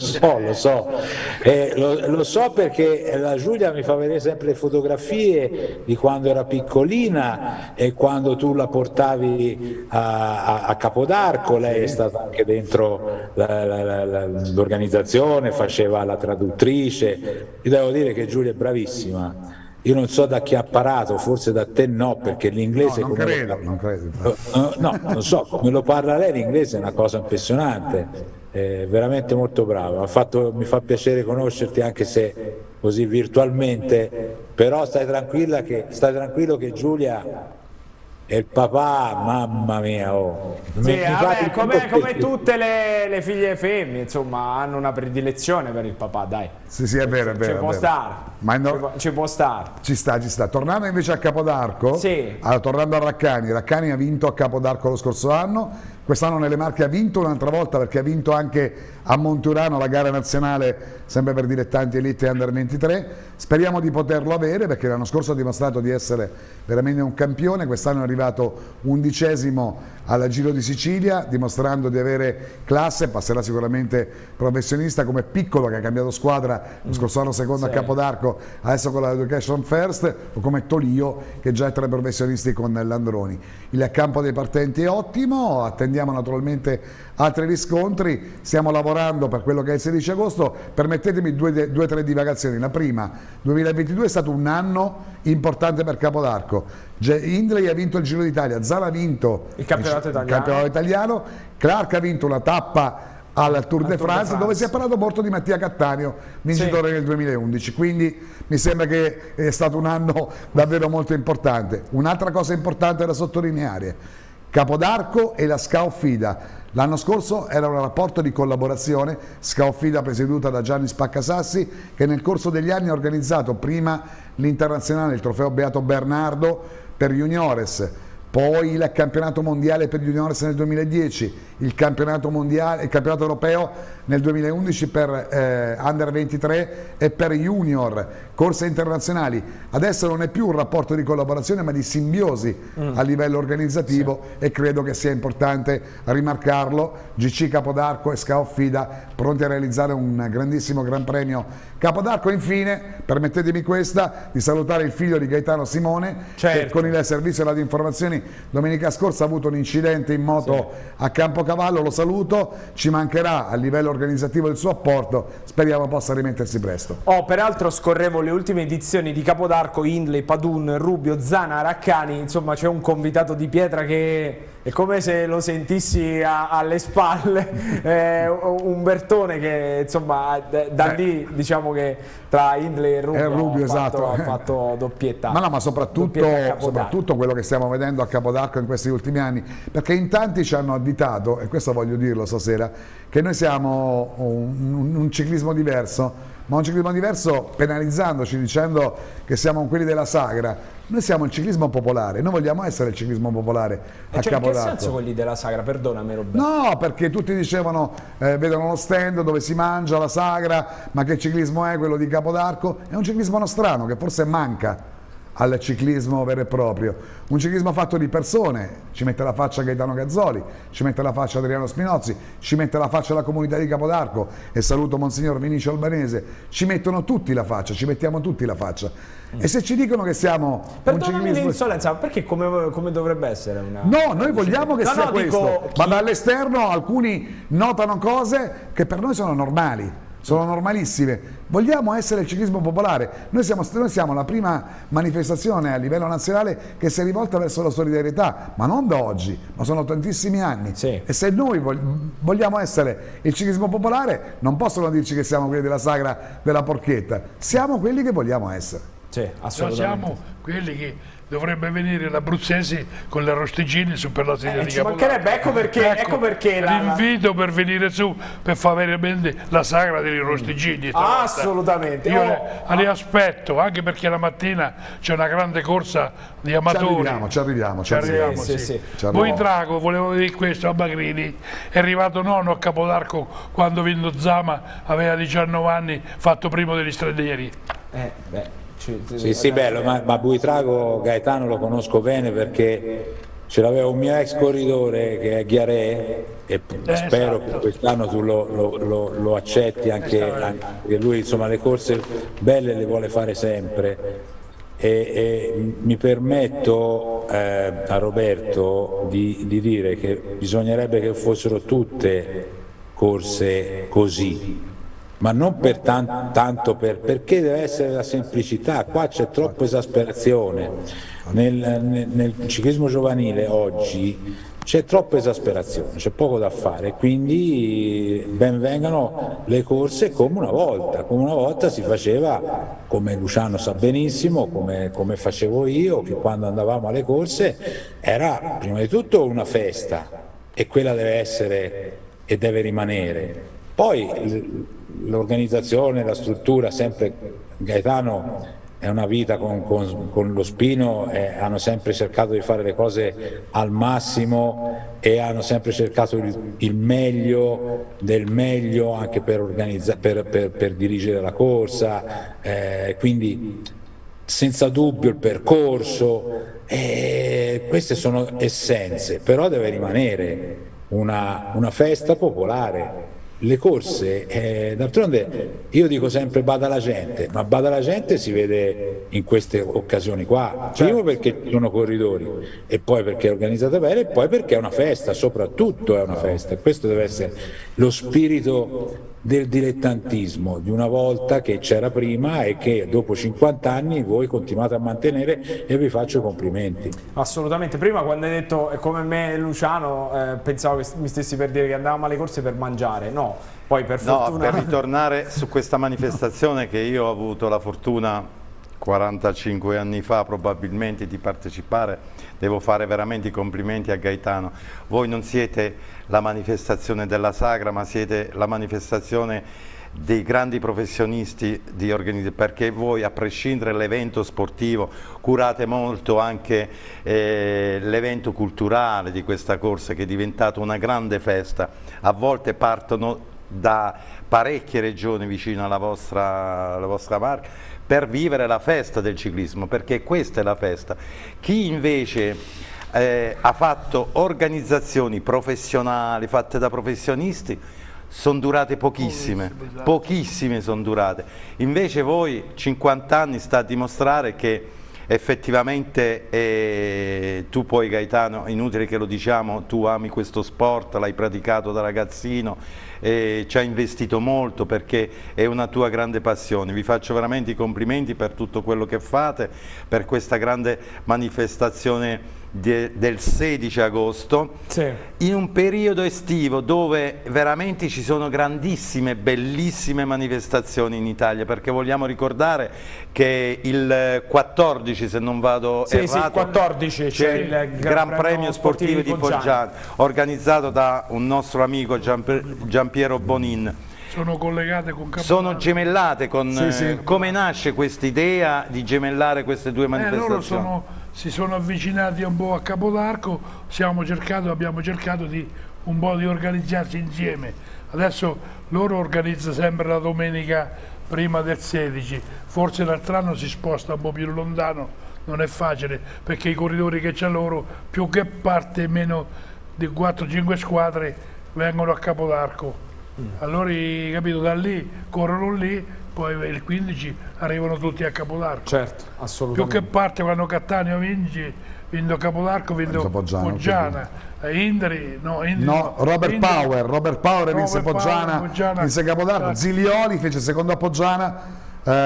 lo so perché la Giulia mi fa vedere sempre le fotografie di quando era piccolina e quando tu la portavi a Capodarco. Lei è stata anche dentro l'organizzazione, faceva la traduttrice. Io devo dire che Giulia è bravissima. Io non so da chi ha imparato, forse da te no, perché l'inglese...
No, non credo.
No, non so, come lo parla lei, l'inglese è una cosa impressionante, è veramente molto brava. Mi fa piacere conoscerti, anche se così virtualmente, però stai tranquillo che Giulia E il papà, mamma mia, oh.
Sì, vabbè, come tutte le figlie femmine, insomma, hanno una predilezione per il papà, dai.
Sì, è vero, è vero.
Ci può stare.
Ma
ci può stare.
Ci sta. Tornando invece a Capodarco,
sì.
Tornando a Raccani ha vinto a Capodarco lo scorso anno, quest'anno nelle Marche ha vinto un'altra volta perché ha vinto anche a Monturano la gara nazionale sempre per dilettanti elite under 23, speriamo di poterlo avere perché l'anno scorso ha dimostrato di essere veramente un campione, quest'anno è arrivato 11° al Giro di Sicilia dimostrando di avere classe, passerà sicuramente professionista come Piccolo che ha cambiato squadra lo scorso anno secondo a Capodarco, adesso con la Education First, o come Tolio che già è tra i professionisti con Landroni. Il campo dei partenti è ottimo, attendiamo naturalmente altri riscontri, stiamo lavorando per quello che è il 16 agosto, permettetemi due o tre divagazioni. La prima, 2022 è stato un anno importante per Capodarco, Hindley ha vinto il Giro d'Italia, Zala ha vinto il campionato italiano, Clark ha vinto una tappa al Tour de France dove si è parlato molto di Mattia Cattaneo, vincitore nel 2011, quindi mi sembra che è stato un anno davvero molto importante. Un'altra cosa importante da sottolineare, Capodarco e la Scaufida. L'anno scorso era un rapporto di collaborazione, Scaufida presieduta da Gianni Spaccasassi, che nel corso degli anni ha organizzato prima l'internazionale, il trofeo Beato Bernardo per Juniores, poi il campionato mondiale per Juniores nel 2010, il campionato europeo nel 2011 per Under 23 e per Junior, corse internazionali. Adesso non è più un rapporto di collaborazione ma di simbiosi a livello organizzativo e credo che sia importante rimarcarlo. GC Capodarco e Scaufida pronti a realizzare un grandissimo Gran Premio Capodarco. Infine, permettetemi questa, di salutare il figlio di Gaetano Simone che con il servizio radioinformazioni domenica scorsa ha avuto un incidente in moto a Campocavallo, lo saluto, ci mancherà a livello organizzativo il suo apporto, speriamo possa rimettersi presto.
Peraltro scorrevo le ultime edizioni di Capodarco, Hindley, Padun, Rubio, Zana, Raccani, insomma c'è un convitato di pietra che è come se lo sentissi alle spalle, Umbertone che insomma da lì diciamo che tra Hindley e Rubio ha fatto doppietta.
Ma soprattutto quello che stiamo vedendo a Capodarco in questi ultimi anni, perché in tanti ci hanno additato, e questo voglio dirlo stasera, che noi siamo un ciclismo diverso, ma un ciclismo diverso penalizzandoci, dicendo che siamo quelli della sagra. Noi siamo il ciclismo popolare, noi vogliamo essere il ciclismo popolare a Capodarco.
In che senso quelli della sagra? Perdonami Roberto.
No, perché tutti dicevano, vedono lo stand dove si mangia la sagra, ma che ciclismo è quello di Capodarco? È un ciclismo nostrano che forse manca al ciclismo vero e proprio, un ciclismo fatto di persone, ci mette la faccia Gaetano Gazzoli, ci mette la faccia Adriano Spinozzi, ci mette la faccia la comunità di Capodarco e saluto Monsignor Vinicio Albanese, ci mettono tutti la faccia, ci mettiamo tutti la faccia. E se ci dicono che siamo un ciclismo...
l'insolenza, perché come dovrebbe essere una...
No, noi vogliamo che sia questo, ma dall'esterno alcuni notano cose che per noi sono normali. Sono normalissime, vogliamo essere il ciclismo popolare, noi siamo la prima manifestazione a livello nazionale che si è rivolta verso la solidarietà, ma non da oggi, ma sono tantissimi anni. E se noi vogliamo essere il ciclismo popolare non possono dirci che siamo quelli della sagra della porchetta, siamo quelli che vogliamo essere.
Sì, assolutamente.
Siamo quelli che dovrebbe venire l'Abruzzese con le arrosticine su per la sedia di Capodarco.
Ecco perché
l'invito per venire su per fare veramente la sagra degli arrosticini.
Assolutamente.
Io li aspetto, anche perché la mattina c'è una grande corsa di amatori.
Ci arriviamo.
Buitrago, volevo dire questo a Magrini, è arrivato nono a Capodarco quando vinto Zama, aveva 19 anni, fatto primo degli stranieri.
Sì, bello, ma Buitrago Gaetano lo conosco bene perché ce l'aveva un mio ex corridore che è Ghiarè e spero che quest'anno tu lo accetti anche lui, insomma le corse belle le vuole fare sempre e mi permetto a Roberto di dire che bisognerebbe che fossero tutte corse così, ma non per tanto perché deve essere la semplicità, qua c'è troppa esasperazione. Nel ciclismo giovanile oggi c'è troppa esasperazione, c'è poco da fare, quindi ben vengano le corse come una volta si faceva, come Luciano sa benissimo, come facevo io, che quando andavamo alle corse era prima di tutto una festa, e quella deve essere e deve rimanere. Poi l'organizzazione, la struttura, sempre Gaetano è una vita con lo Spino, hanno sempre cercato di fare le cose al massimo e hanno sempre cercato il meglio del meglio anche per dirigere la corsa, quindi senza dubbio il percorso, queste sono essenze, però deve rimanere una festa popolare. Le corse, d'altronde io dico sempre bada la gente, ma bada la gente si vede in queste occasioni qua, primo perché ci sono corridori, e poi perché è organizzata bene, e poi perché è una festa, soprattutto è una festa. Questo deve essere lo spirito del dilettantismo di una volta, che c'era prima e che dopo 50 anni voi continuate a mantenere, e vi faccio i complimenti.
Assolutamente. Prima quando hai detto come me e Luciano pensavo che mi stessi per dire che andavamo alle corse per mangiare, no, poi per fortuna...
per ritornare su questa manifestazione che io ho avuto la fortuna 45 anni fa probabilmente di partecipare, devo fare veramente i complimenti a Gaetano. Voi non siete la manifestazione della sagra, ma siete la manifestazione dei grandi professionisti di organizzazione, perché voi, a prescindere dall'evento sportivo, curate molto anche l'evento culturale di questa corsa, che è diventato una grande festa. A volte partono da parecchie regioni vicino alla vostra marca per vivere la festa del ciclismo, perché questa è la festa. Chi invece ha fatto organizzazioni professionali fatte da professionisti sono durate pochissime, pochissime sono durate. Invece voi 50 anni sta a dimostrare che effettivamente tu poi, Gaetano, inutile che lo diciamo, tu ami questo sport, l'hai praticato da ragazzino, ci hai investito molto perché è una tua grande passione. Vi faccio veramente i complimenti per tutto quello che fate, per questa grande manifestazione del 16 agosto, in un periodo estivo dove veramente ci sono grandissime, bellissime manifestazioni in Italia, perché vogliamo ricordare che il 14, se non vado errato, 14 c'è il Gran Premio Sportivo di Foggiano, organizzato da un nostro amico Giampiero Bonin.
Sono collegate con Capodanno.
Sono gemellate con... Come nasce questa idea di gemellare queste due manifestazioni?
Loro si sono avvicinati un po' a Capodarco, abbiamo cercato di un po' di organizzarsi insieme. Adesso loro organizzano sempre la domenica prima del 16, forse l'altro anno si sposta un po' più lontano, non è facile perché i corridori che c'è loro, più che parte meno di 4-5 squadre, vengono a Capodarco. Allora, capito, da lì corrono lì, poi il 15 arrivano tutti a Capodarco.
Certo, assolutamente.
Più che parte quando Cattaneo vinto Capodarco, vinto Foggiana. Indri,
Robert Power vinse Foggiana, vinse Capodarco. Zilioli fece secondo a Foggiana,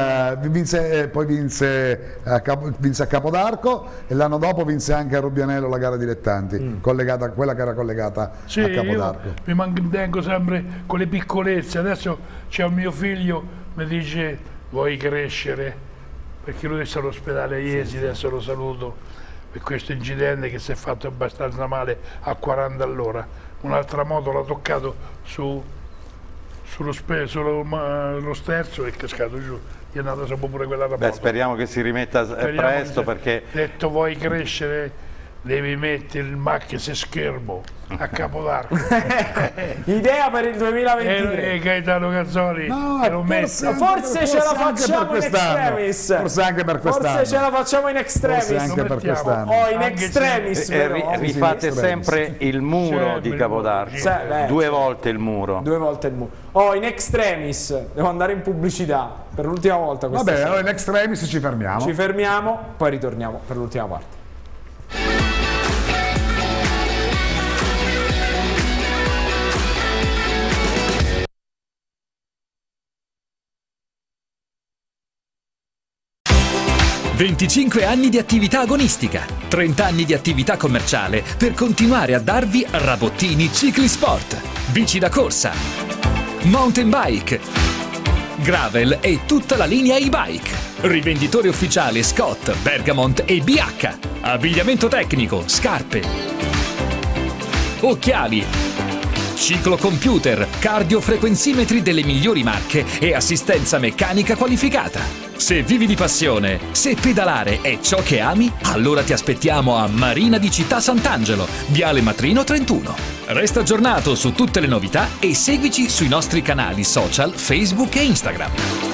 poi vinse a Capodarco, e l'anno dopo vinse anche a Rubbianello la gara dilettanti, quella che era collegata a Capodarco.
Io mi mantengo sempre con le piccolezze. Adesso c'è un mio figlio, mi dice: vuoi crescere? Perché lui è all'ospedale a Iesi, adesso lo saluto per questo incidente che si è fatto abbastanza male a 40 all'ora. Un'altra moto l'ha toccato sullo sterzo e è cascato giù, gli è andata sopra pure quella da moto.
Speriamo che si rimetta presto, perché...
Detto vuoi crescere, devi mettere il macchina schermo a Capodarco.
Idea per il 2023.
Gaetano Gazzoli,
forse ce la facciamo in extremis.
Forse anche per quest'anno.
Forse ce la facciamo in extremis.
Anche per quest'anno.
In extremis.
Rifate sempre il muro di Capodarco. Due volte il muro.
In extremis. Devo andare in pubblicità per l'ultima volta.
Vabbè, allora in extremis ci fermiamo.
Ci fermiamo, poi ritorniamo per l'ultima parte.
25 anni di attività agonistica, 30 anni di attività commerciale per continuare a darvi Rabottini Cicli Sport, bici da corsa, mountain bike, gravel e tutta la linea e-bike. Rivenditore ufficiale Scott, Bergamont e BH. Abbigliamento tecnico, scarpe, occhiali, ciclocomputer, cardiofrequenzimetri delle migliori marche e assistenza meccanica qualificata. Se vivi di passione, se pedalare è ciò che ami, allora ti aspettiamo a Marina di Città Sant'Angelo, Viale Matrino 31. Resta aggiornato su tutte le novità e seguici sui nostri canali social Facebook e Instagram.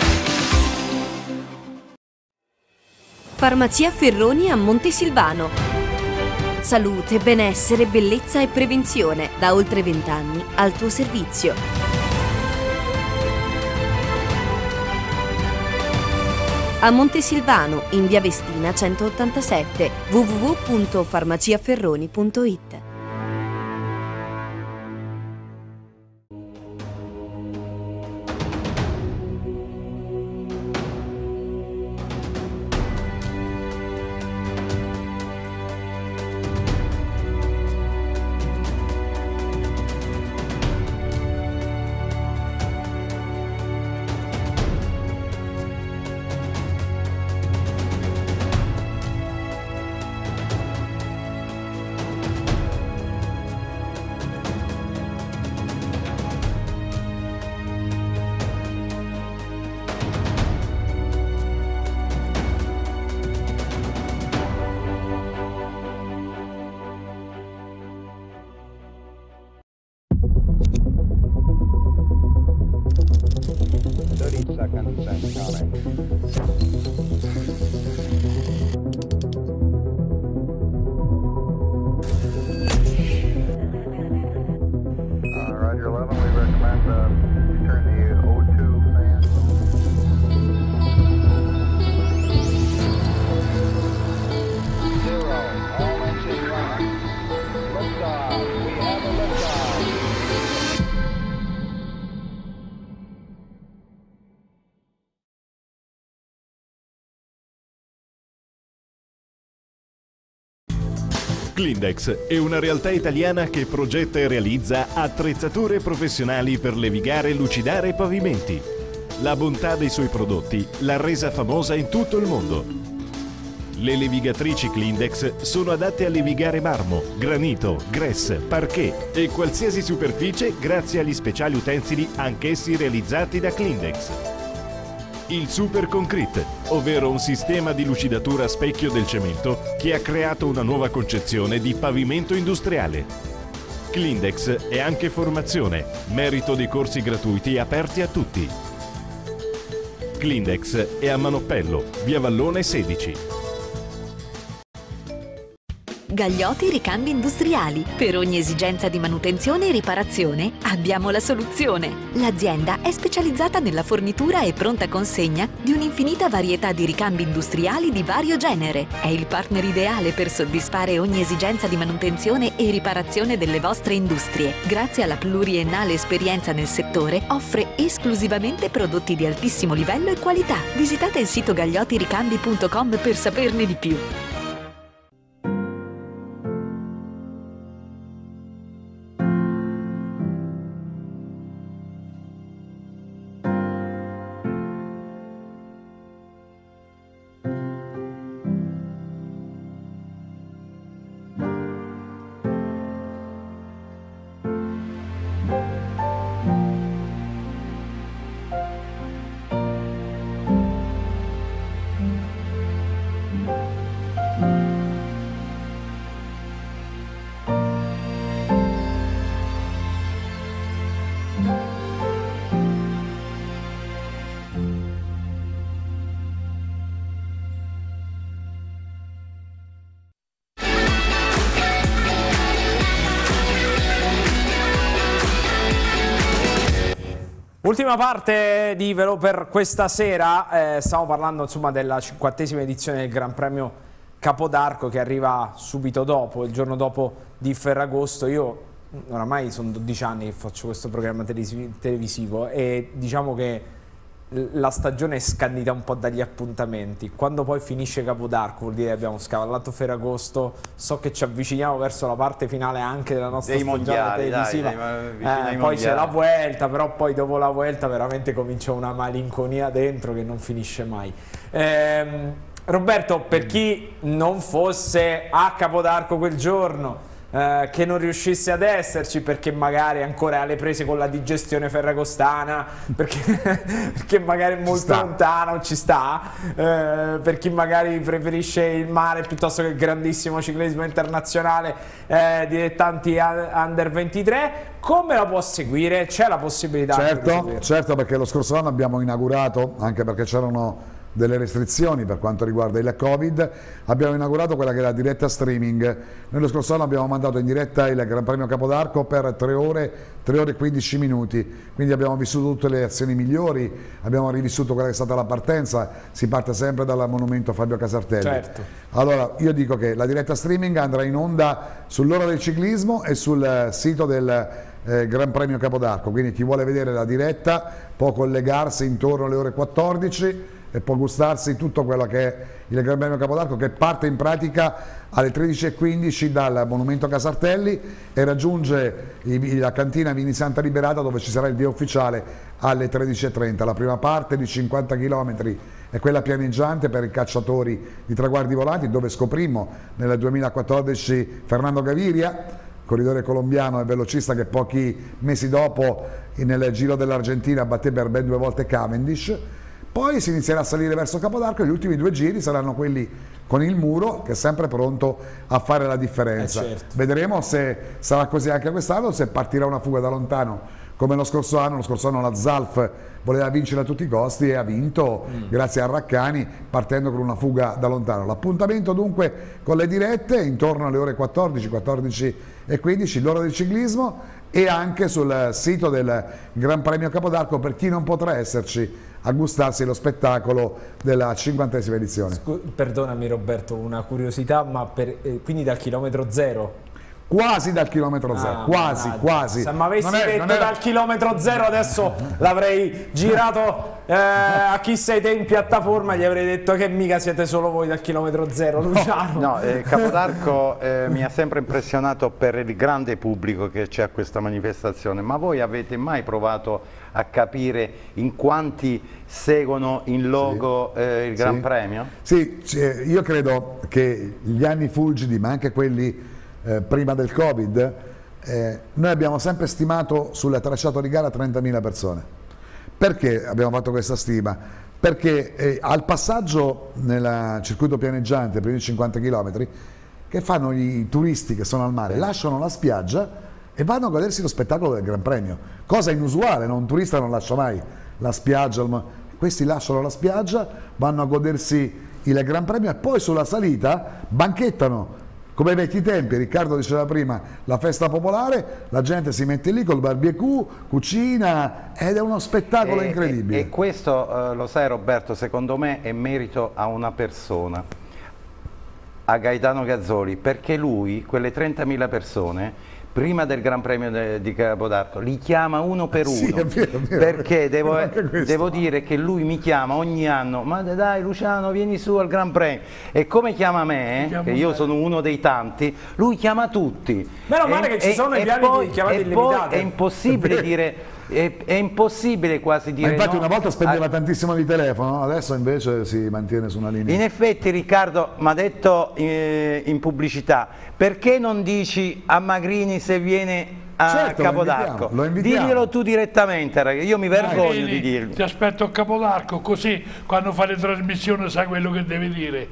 Farmacia Ferroni a Montesilvano. Salute, benessere, bellezza e prevenzione da oltre 20 anni al tuo servizio. A Montesilvano, in via Vestina 187, www.farmaciaferroni.it.
Clindex è una realtà italiana che progetta e realizza attrezzature professionali per levigare, lucidare i pavimenti. La bontà dei suoi prodotti l'ha resa famosa in tutto il mondo. Le levigatrici Clindex sono adatte a levigare marmo, granito, grès, parquet e qualsiasi superficie grazie agli speciali utensili anch'essi realizzati da Clindex. Il Super Concrete, ovvero un sistema di lucidatura a specchio del cemento che ha creato una nuova concezione di pavimento industriale. Clindex è anche formazione, merito dei corsi gratuiti aperti a tutti. Clindex è a Manoppello, via Vallone 16.
Gagliotti Ricambi Industriali. Per ogni esigenza di manutenzione e riparazione abbiamo la soluzione. L'azienda è specializzata nella fornitura e pronta consegna di un'infinita varietà di ricambi industriali di vario genere. È il partner ideale per soddisfare ogni esigenza di manutenzione e riparazione delle vostre industrie. Grazie alla pluriennale esperienza nel settore, offre esclusivamente prodotti di altissimo livello e qualità. Visitate il sito gagliottiricambi.com per saperne di più.
Ultima parte di Velo per questa sera, stiamo parlando insomma della 50ª edizione del Gran Premio Capodarco che arriva subito dopo, il giorno dopo di Ferragosto. Io oramai sono 12 anni che faccio questo programma televisivo e diciamo che la stagione è scandita un po' dagli appuntamenti. Quando poi finisce Capodarco vuol dire che abbiamo scavallato Ferragosto. So che ci avviciniamo verso la parte finale anche della nostra stagione televisiva. Poi c'è la Vuelta, però poi dopo la Vuelta veramente comincia una malinconia dentro che non finisce mai. Roberto, per chi non fosse a Capodarco quel giorno, che non riuscisse ad esserci perché magari ancora alle prese con la digestione ferragostana, perché magari è molto lontano, ci sta, per chi magari preferisce il mare piuttosto che il grandissimo ciclismo internazionale, dilettanti under 23, come la può seguire? C'è la possibilità?
Certo, perché lo scorso anno abbiamo inaugurato, anche perché c'erano delle restrizioni per quanto riguarda il Covid, abbiamo inaugurato quella che è la diretta streaming. Noi lo scorso anno abbiamo mandato in diretta il Gran Premio Capodarco per 3 ore e 15 minuti, quindi abbiamo vissuto tutte le azioni migliori, abbiamo rivissuto quella che è stata la partenza, si parte sempre dal monumento Fabio Casartelli.
Certo.
Allora, io dico che la diretta streaming andrà in onda sull'Ora del Ciclismo e sul sito del Gran Premio Capodarco, quindi chi vuole vedere la diretta può collegarsi intorno alle ore 14 e può gustarsi tutto quello che è il Gran Premio Capodarco, che parte in pratica alle 13:15 dal Monumento Casartelli e raggiunge la cantina Vini Santa Liberata, dove ci sarà il via ufficiale alle 13:30. La prima parte di 50 km è quella pianeggiante per i cacciatori di traguardi volanti, dove scoprimmo nel 2014 Fernando Gaviria, corridore colombiano e velocista che pochi mesi dopo nel Giro dell'Argentina batté per ben 2 volte Cavendish. Poi si inizierà a salire verso Capodarco e gli ultimi 2 giri saranno quelli con il muro, che è sempre pronto a fare la differenza.
Certo.
Vedremo se sarà così anche quest'anno, se partirà una fuga da lontano come lo scorso anno. Lo scorso anno la Zalf voleva vincere a tutti i costi e ha vinto grazie a Raccani, partendo con una fuga da lontano. L'appuntamento dunque con le dirette intorno alle ore 14, 14:15, l'Ora del Ciclismo, e anche sul sito del Gran Premio Capodarco per chi non potrà esserci a gustarsi lo spettacolo della 50ª edizione.
Perdonami Roberto, una curiosità, ma quindi dal chilometro zero?
Quasi dal chilometro zero, quasi.
Se mi avessi detto dal chilometro zero adesso l'avrei girato a chi sei te in piattaforma, gli avrei detto che mica siete solo voi dal chilometro zero, Luciano.
No, Capodarco mi ha sempre impressionato per il grande pubblico che c'è a questa manifestazione, ma voi avete mai provato a capire in quanti seguono in logo il Gran Premio?
Sì, io credo che gli anni fulgidi, ma anche quelli prima del Covid, noi abbiamo sempre stimato sul tracciato di gara 30.000 persone. Perché abbiamo fatto questa stima? Perché al passaggio nel circuito pianeggiante, per i 50 km, che fanno i turisti che sono al mare? Lasciano la spiaggia e vanno a godersi lo spettacolo del Gran Premio, cosa inusuale, no? Un turista non lascia mai la spiaggia, questi lasciano la spiaggia, vanno a godersi il Gran Premio e poi sulla salita banchettano. Come ai vecchi tempi, Riccardo diceva prima, la festa popolare, la gente si mette lì col barbecue, cucina, ed è uno spettacolo incredibile.
E questo, lo sai Roberto, secondo me è merito a una persona, a Gaetano Gazzoli, perché lui, quelle 30.000 persone, prima del Gran Premio di Capodarco, li chiama uno per uno, è vero. Perché devo dire che lui mi chiama ogni anno, ma dai Luciano vieni su al Gran Premio, e come chiama me, che io sono uno dei tanti, lui chiama tutti.
Meno male che ci sono i piani di chiamate illimitate.
È impossibile dire... È impossibile quasi dire.
Ma infatti
no,
una volta spendeva tantissimo di telefono, adesso invece si mantiene su una linea.
In effetti Riccardo mi ha detto in pubblicità, perché non dici a Magrini se viene a Capodarco?
Lo invitiamo.
Diglielo tu direttamente, ragazzi. Io mi vergogno di dirlo.
Ti aspetto a Capodarco, così quando fai le trasmissioni sai quello che devi dire.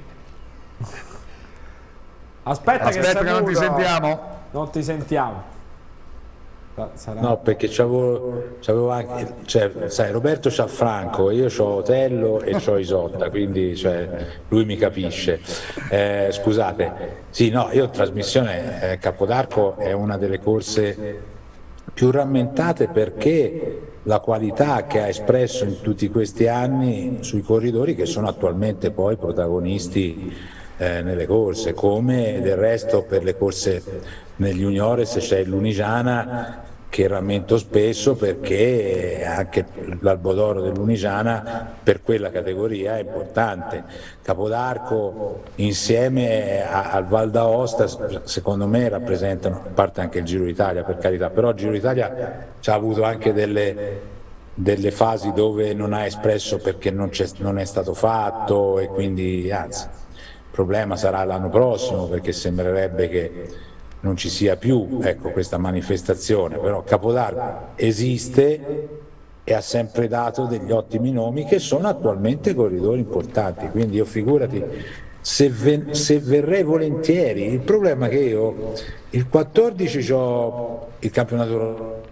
Aspetta che
non ti sentiamo.
Non ti sentiamo.
No, perché c'avevo anche, cioè, sai, Roberto c'ha Franco, io c'ho Otello e c'ho Isotta, quindi lui mi capisce. Scusate, sì, no, io trasmissione Capodarco è una delle corse più rammentate, perché la qualità che ha espresso in tutti questi anni sui corridori che sono attualmente poi protagonisti nelle corse, come del resto per le corse negli juniores c'è l'Unigiana che rammento spesso, perché anche l'Albodoro dell'Unigiana per quella categoria è importante. Capodarco insieme al Val d'Aosta secondo me rappresentano, a parte anche il Giro d'Italia per carità, però il Giro d'Italia ci ha avuto anche delle fasi dove non ha espresso perché non è stato fatto, e quindi anzi il problema sarà l'anno prossimo, perché sembrerebbe che non ci sia più, ecco, questa manifestazione. Però Capodarco esiste e ha sempre dato degli ottimi nomi che sono attualmente corridori importanti, quindi io figurati se verrei volentieri. Il problema è che io il 14 ho il campionato europeo,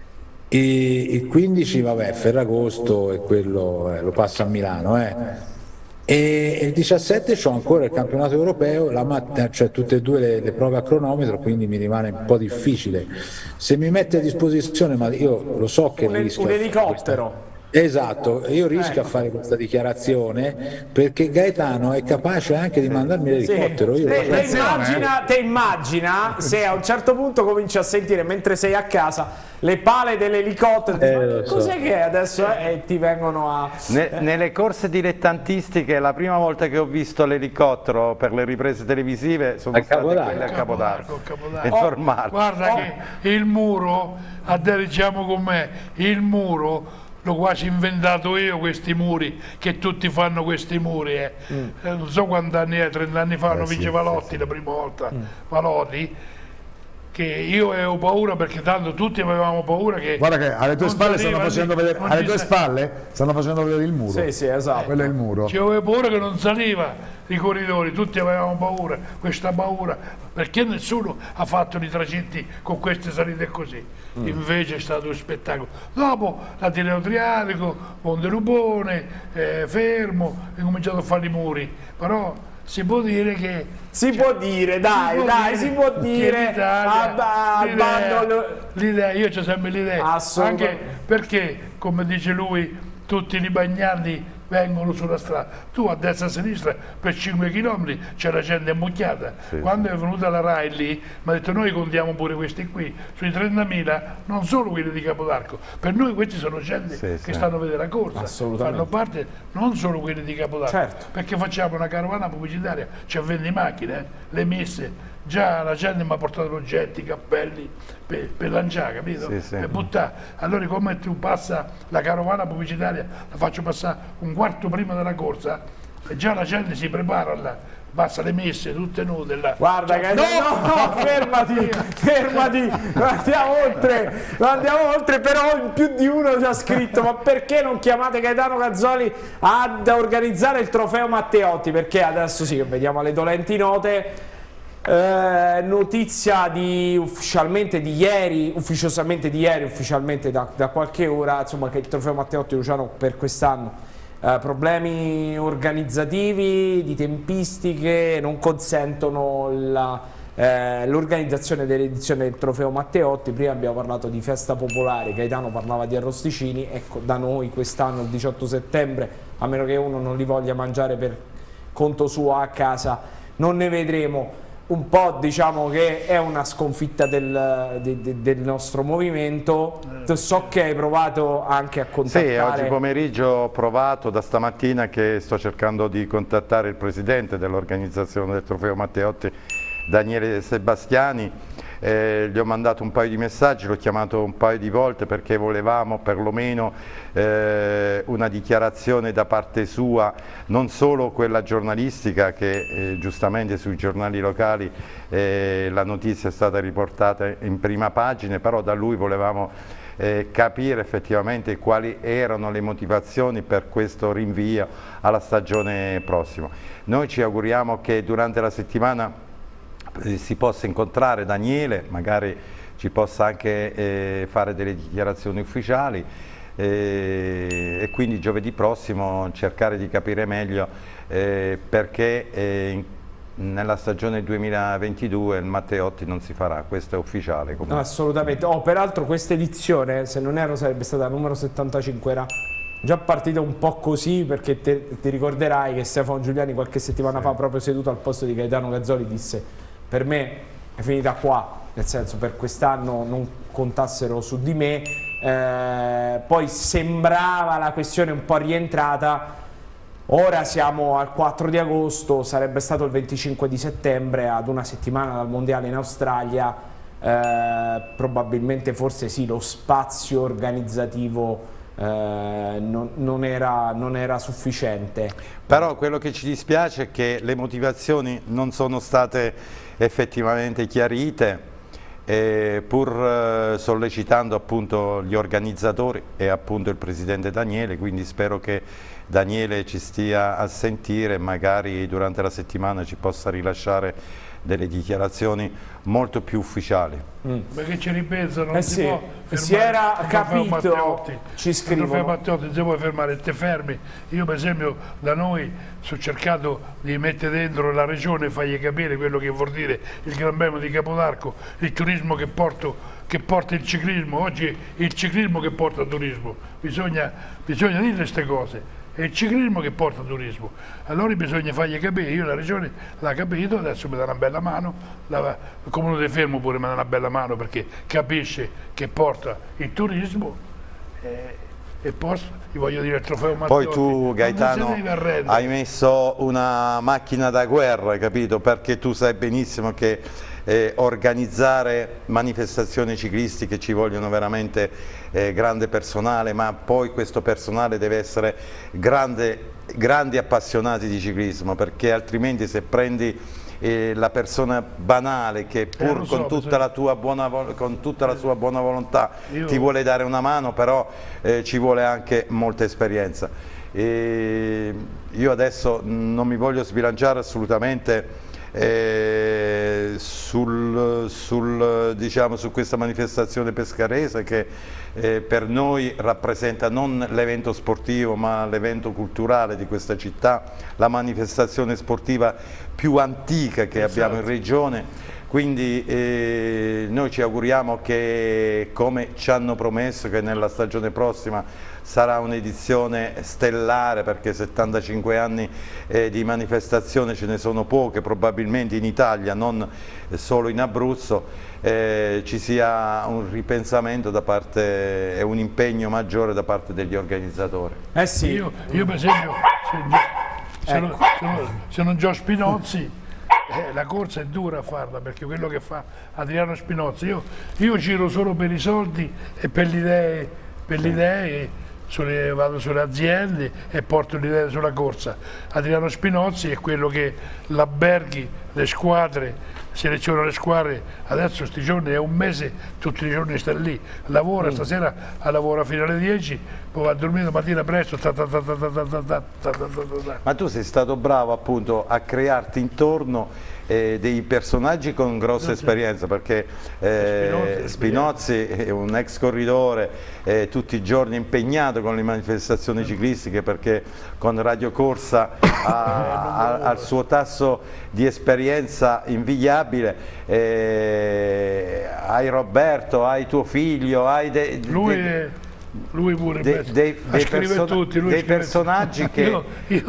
il 15 vabbè Ferragosto, e quello lo passo a Milano, e il 17 c'ho ancora il campionato europeo, cioè tutte e due le prove a cronometro, quindi mi rimane un po' difficile. Se mi mette a disposizione, ma io lo so che rischio
un elicottero.
Esatto, io rischio a fare questa dichiarazione perché Gaetano è capace anche di mandarmi l'elicottero.
Sì. Te immagina se a un certo punto cominci a sentire mentre sei a casa le pale dell'elicottero, cos'è che è adesso? E ti vengono a...
Nelle corse dilettantistiche la prima volta che ho visto l'elicottero per le riprese televisive sono state quelle a Capodarco. È normale.
Guarda che il muro, diciamo con me, il muro l'ho quasi inventato io, questi muri, che tutti fanno questi muri. Non so quanti anni è, 30 anni fa, vince Valotti la prima volta, Valotti, che io avevo paura, perché tanto tutti avevamo paura che...
Guarda che alle tue spalle stanno facendo vedere il muro.
Sì, esatto.
Quello è il muro.
Ci avevo paura che non saliva i corridori, tutti avevamo paura, questa paura, perché nessuno ha fatto i tragitti con queste salite così. Invece è stato un spettacolo. Dopo la Tirreno Triadico, Montelupone, Fermo, è cominciato a fare i muri, però si può dire che...
Si può dire
l'idea, io c'ho sempre l'idea, anche perché, come dice lui, tutti i bagnati vengono sulla strada, tu a destra e a sinistra per 5 km c'è la gente ammucchiata. Quando è venuta la RAI lì mi ha detto noi contiamo pure questi qui, sui 30.000 non solo quelli di Capodarco, per noi questi sono gente che stanno a vedere la corsa, fanno parte non solo quelli di Capodarco, perché facciamo una carovana pubblicitaria, c'è 20 macchine, le messe, già la gente mi ha portato oggetti, cappelli per lanciare, capito? Per buttare. Allora come tu passa la carovana pubblicitaria, la faccio passare un quarto prima della corsa, e già la gente si prepara là, passa le messe tutte nude là.
Guarda che no, fermati, andiamo oltre, però in più di uno ci ha scritto: ma perché non chiamate Gaetano Gazzoli ad organizzare il trofeo Matteotti? Perché adesso sì che vediamo le dolenti note. Notizia ufficiosamente di ieri, da qualche ora, insomma, che il trofeo Matteotti Luciano per quest'anno problemi organizzativi, di tempistiche, non consentono l'organizzazione dell'edizione del trofeo Matteotti. Prima abbiamo parlato di festa popolare, Gaetano parlava di arrosticini, ecco, da noi quest'anno il 18 settembre, a meno che uno non li voglia mangiare per conto suo a casa, non ne vedremo. Un po' diciamo che è una sconfitta del nostro movimento. So che hai provato anche a contattare...
Sì, oggi pomeriggio ho provato, da stamattina che sto cercando di contattare il presidente dell'organizzazione del trofeo Matteotti, Daniele Sebastiani. Gli ho mandato un paio di messaggi, l'ho chiamato un paio di volte perché volevamo perlomeno una dichiarazione da parte sua, non solo quella giornalistica che giustamente sui giornali locali la notizia è stata riportata in prima pagina, però da lui volevamo capire effettivamente quali erano le motivazioni per questo rinvio alla stagione prossima. Noi ci auguriamo che durante la settimana si possa incontrare Daniele, magari ci possa anche fare delle dichiarazioni ufficiali e quindi giovedì prossimo cercare di capire meglio perché nella stagione 2022 il Matteotti non si farà, questo è ufficiale.
No, assolutamente. Peraltro questa edizione, se non erro, sarebbe stata la numero 75, era già partita un po' così, perché ti ricorderai che Stefano Giuliani qualche settimana fa, proprio seduto al posto di Gaetano Gazzoli, disse: per me è finita qua, nel senso, per quest'anno contassero su di me. Poi sembrava la questione un po' rientrata. Ora siamo al 4 di agosto, sarebbe stato il 25 di settembre, ad una settimana dal mondiale in Australia. Probabilmente, forse sì, lo spazio organizzativo non era sufficiente.
Però quello che ci dispiace è che le motivazioni non sono state effettivamente chiarite, pur sollecitando appunto gli organizzatori e appunto il presidente Daniele, quindi spero che Daniele ci stia a sentire e magari durante la settimana ci possa rilasciare delle dichiarazioni molto più ufficiali.
Perché ci ripensano, non
sì,
può
si era capito, ci scrivono.
Matteotti, non si può fermare, te fermi. Io per esempio da noi sto cercando di mettere dentro la regione e fargli capire quello che vuol dire il Gran Premio di Capodarco, il turismo che porta il ciclismo. Oggi è il ciclismo che porta il turismo, bisogna dire queste cose. È il ciclismo che porta turismo, allora bisogna fargli capire. Io la regione l'ha capito, adesso mi dà una bella mano, il comune di Fermo pure mi dà una bella mano perché capisce che porta il turismo e poi gli voglio dire il trofeo Matteotti.
Poi tu, Gaetano, hai messo una macchina da guerra, capito? Perché tu sai benissimo che organizzare manifestazioni ciclistiche ci vogliono veramente grande personale, ma poi questo personale deve essere grandi appassionati di ciclismo, perché altrimenti se prendi la persona banale che pur con tutta la sua buona volontà ti vuole dare una mano, però ci vuole anche molta esperienza. Io adesso non mi voglio sbilanciare assolutamente diciamo, su questa manifestazione pescarese che per noi rappresenta non l'evento sportivo ma l'evento culturale di questa città, la manifestazione sportiva più antica che abbiamo in regione, quindi noi ci auguriamo che, come ci hanno promesso, che nella stagione prossima sarà un'edizione stellare, perché 75 anni di manifestazione ce ne sono poche, probabilmente in Italia, non solo in Abruzzo, ci sia un ripensamento da parte e un impegno maggiore da parte degli organizzatori.
Sì. Io per esempio, se non Gio Spinozzi, la corsa è dura a farla, perché quello che fa Adriano Spinozzi, io giro solo per i soldi e per le idee, vado sulle aziende e porto l'idea sulla corsa. Adriano Spinozzi è quello che l'alberghi, le squadre, seleziona le squadre. Adesso sti giorni è un mese, tutti i giorni sta lì, lavora, stasera lavora fino alle 10, poi va a dormire domattina presto.
Ma tu sei stato bravo appunto a crearti intorno dei personaggi con grossa esperienza, perché Spinozzi è un ex corridore, tutti i giorni impegnato con le manifestazioni ciclistiche, perché con Radio Corsa ha il suo tasso di esperienza invidiabile. Hai Roberto, hai tuo figlio, hai
lui pure
dei personaggi che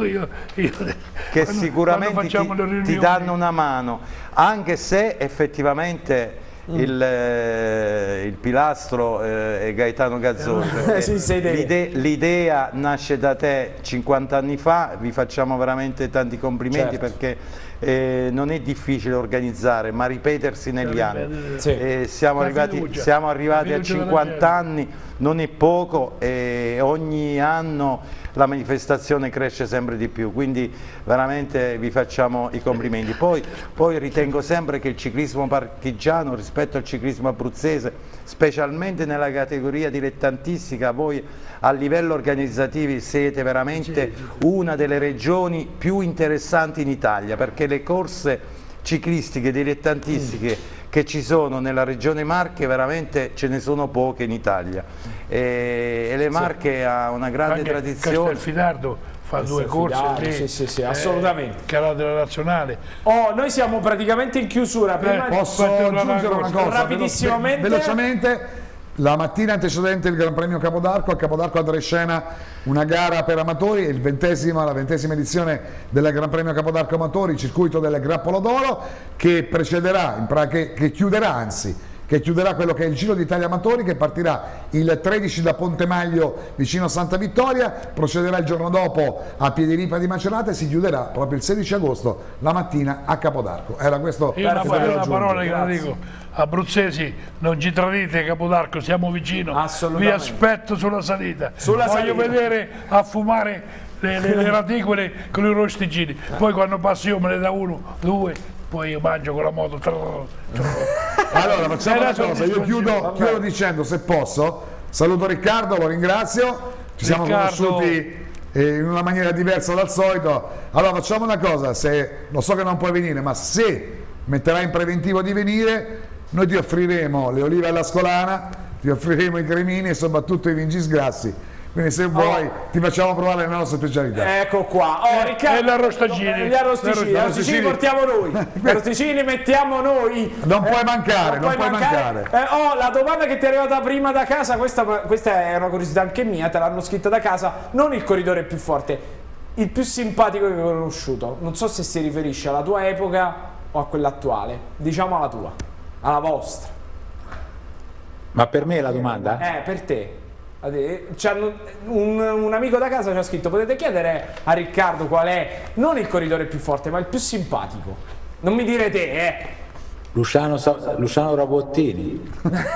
sicuramente ti danno una mano, anche se effettivamente il pilastro è Gaetano Gazzoni. L'idea nasce da te 50 anni fa, vi facciamo veramente tanti complimenti, perché non è difficile organizzare, ma ripetersi negli anni. Siamo arrivati a 50 anni, non è poco, e ogni anno la manifestazione cresce sempre di più, quindi veramente vi facciamo i complimenti. Poi ritengo sempre che il ciclismo partigiano rispetto al ciclismo abruzzese, specialmente nella categoria dilettantistica, voi a livello organizzativo siete veramente una delle regioni più interessanti in Italia, perché le corse ciclistiche dilettantistiche che ci sono nella regione Marche veramente ce ne sono poche in Italia, e le Marche ha una grande tradizione.
Castelfidardo fa due corse,
sì, assolutamente.
Canale della Nazionale.
Noi siamo praticamente in chiusura.
Posso aggiungere una cosa
rapidissimamente?
Velocemente. La mattina antecedente il Gran Premio Capodarco, a Capodarco andrà in scena una gara per amatori, la 20ª edizione del Gran Premio Capodarco Amatori, circuito del Grappolo d'Oro, che precederà, che chiuderà anzi che chiuderà quello che è il Giro d'Italia Amatori, che partirà il 13 da Pontemaglio vicino a Santa Vittoria, procederà il giorno dopo a Piediripa di Macerata e si chiuderà proprio il 16 agosto la mattina a Capodarco. Era questo.
Io una parola che la dico: abruzzesi, non ci tradite, Capodarco, siamo vicino, vi aspetto sulla salita, voglio vedere a fumare le raticole con i rosticini, poi quando passo io me ne da uno, due, poi io mangio con la moto.
Allora facciamo una cosa, io chiudo dicendo, se posso, saluto Riccardo, lo ringrazio, ci siamo conosciuti in una maniera diversa dal solito. Allora facciamo una cosa, se lo so che non puoi venire, ma se metterai in preventivo di venire, noi ti offriremo le olive alla scolana, ti offriremo i cremini e soprattutto i vincisgrassi. Quindi se vuoi ti facciamo provare le nostre specialità.
Ecco qua. Riccardo,
e gli arrosticini.
Gli arrosticini portiamo noi. Gli arrosticini mettiamo noi.
Non puoi mancare, non puoi mancare.
La domanda che ti è arrivata prima da casa, questa è una curiosità anche mia, te l'hanno scritta da casa, non il corridore più forte, il più simpatico che hai conosciuto. Non so se si riferisce alla tua epoca o a quella attuale. Diciamo alla tua, alla vostra.
Ma per me la domanda?
Per te. Un amico da casa ci ha scritto: potete chiedere a Riccardo qual è non il corridore più forte ma il più simpatico. Non mi dire te,
Luciano Rabottini.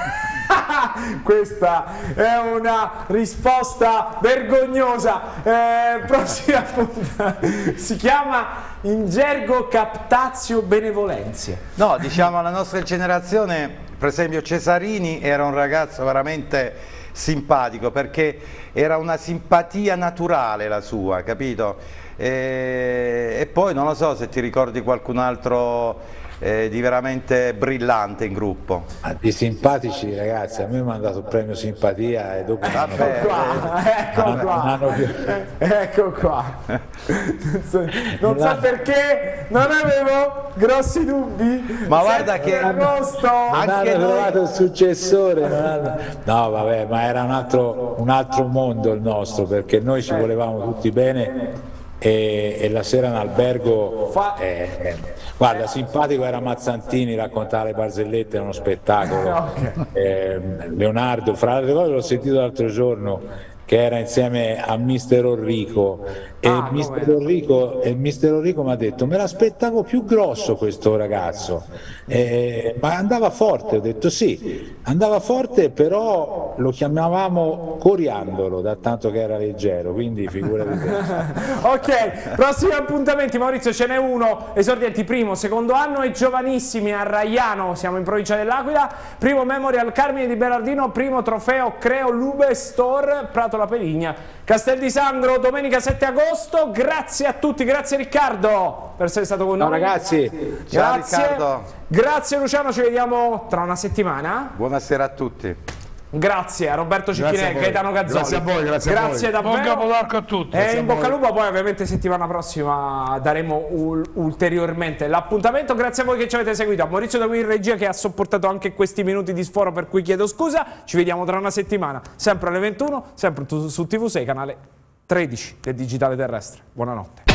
Questa è una risposta vergognosa. Prossima punta. Si chiama in gergo captatio benevolentia.
No, diciamo alla nostra generazione, per esempio Cesarini era un ragazzo veramente simpatico, perché era una simpatia naturale la sua, capito? E poi non lo so se ti ricordi qualcun altro di veramente brillante in gruppo.
Di simpatici ragazzi, a me mi hanno dato il premio simpatia e dopo
ecco qua. Non so perché, non avevo grossi dubbi.
Ma guarda che
agosto
hanno trovato il successore. No vabbè, ma era un altro mondo il nostro, perché noi ci volevamo tutti bene. E la sera in albergo guarda, simpatico era Mazzantini, raccontare le barzellette, era uno spettacolo. Leonardo, fra le altre cose l'ho sentito l'altro giorno, che era insieme a Mister Orrico e Mister Orrico mi ha detto: me l'aspettavo più grosso questo ragazzo, ma andava forte. Ho detto sì, andava forte, però lo chiamavamo coriandolo da tanto che era leggero, quindi figurati te.
Ok, prossimi appuntamenti, Maurizio, ce n'è uno, esordienti primo, secondo anno e giovanissimi a Raiano, siamo in provincia dell'Aquila, primo Memorial Carmine di Berardino, primo trofeo Creo Lube Store Prato La Peligna, Castel di Sangro, domenica 7 agosto. Grazie a tutti, grazie Riccardo per essere stato con noi.
Ciao ragazzi.
Ciao Riccardo.
Grazie Luciano, ci vediamo tra una settimana.
Buonasera a tutti.
Grazie a Roberto Cicchinelli, Gaetano Gazzoli.
Grazie a voi, grazie a voi.
Davvero.
Buon Capodarco a tutti.
E in bocca al lupo, poi ovviamente settimana prossima daremo ulteriormente l'appuntamento. Grazie a voi che ci avete seguito, a Maurizio da qui in regia che ha sopportato anche questi minuti di sforo per cui chiedo scusa. Ci vediamo tra una settimana, sempre alle 21, sempre su TV6, canale 13 del Digitale Terrestre. Buonanotte.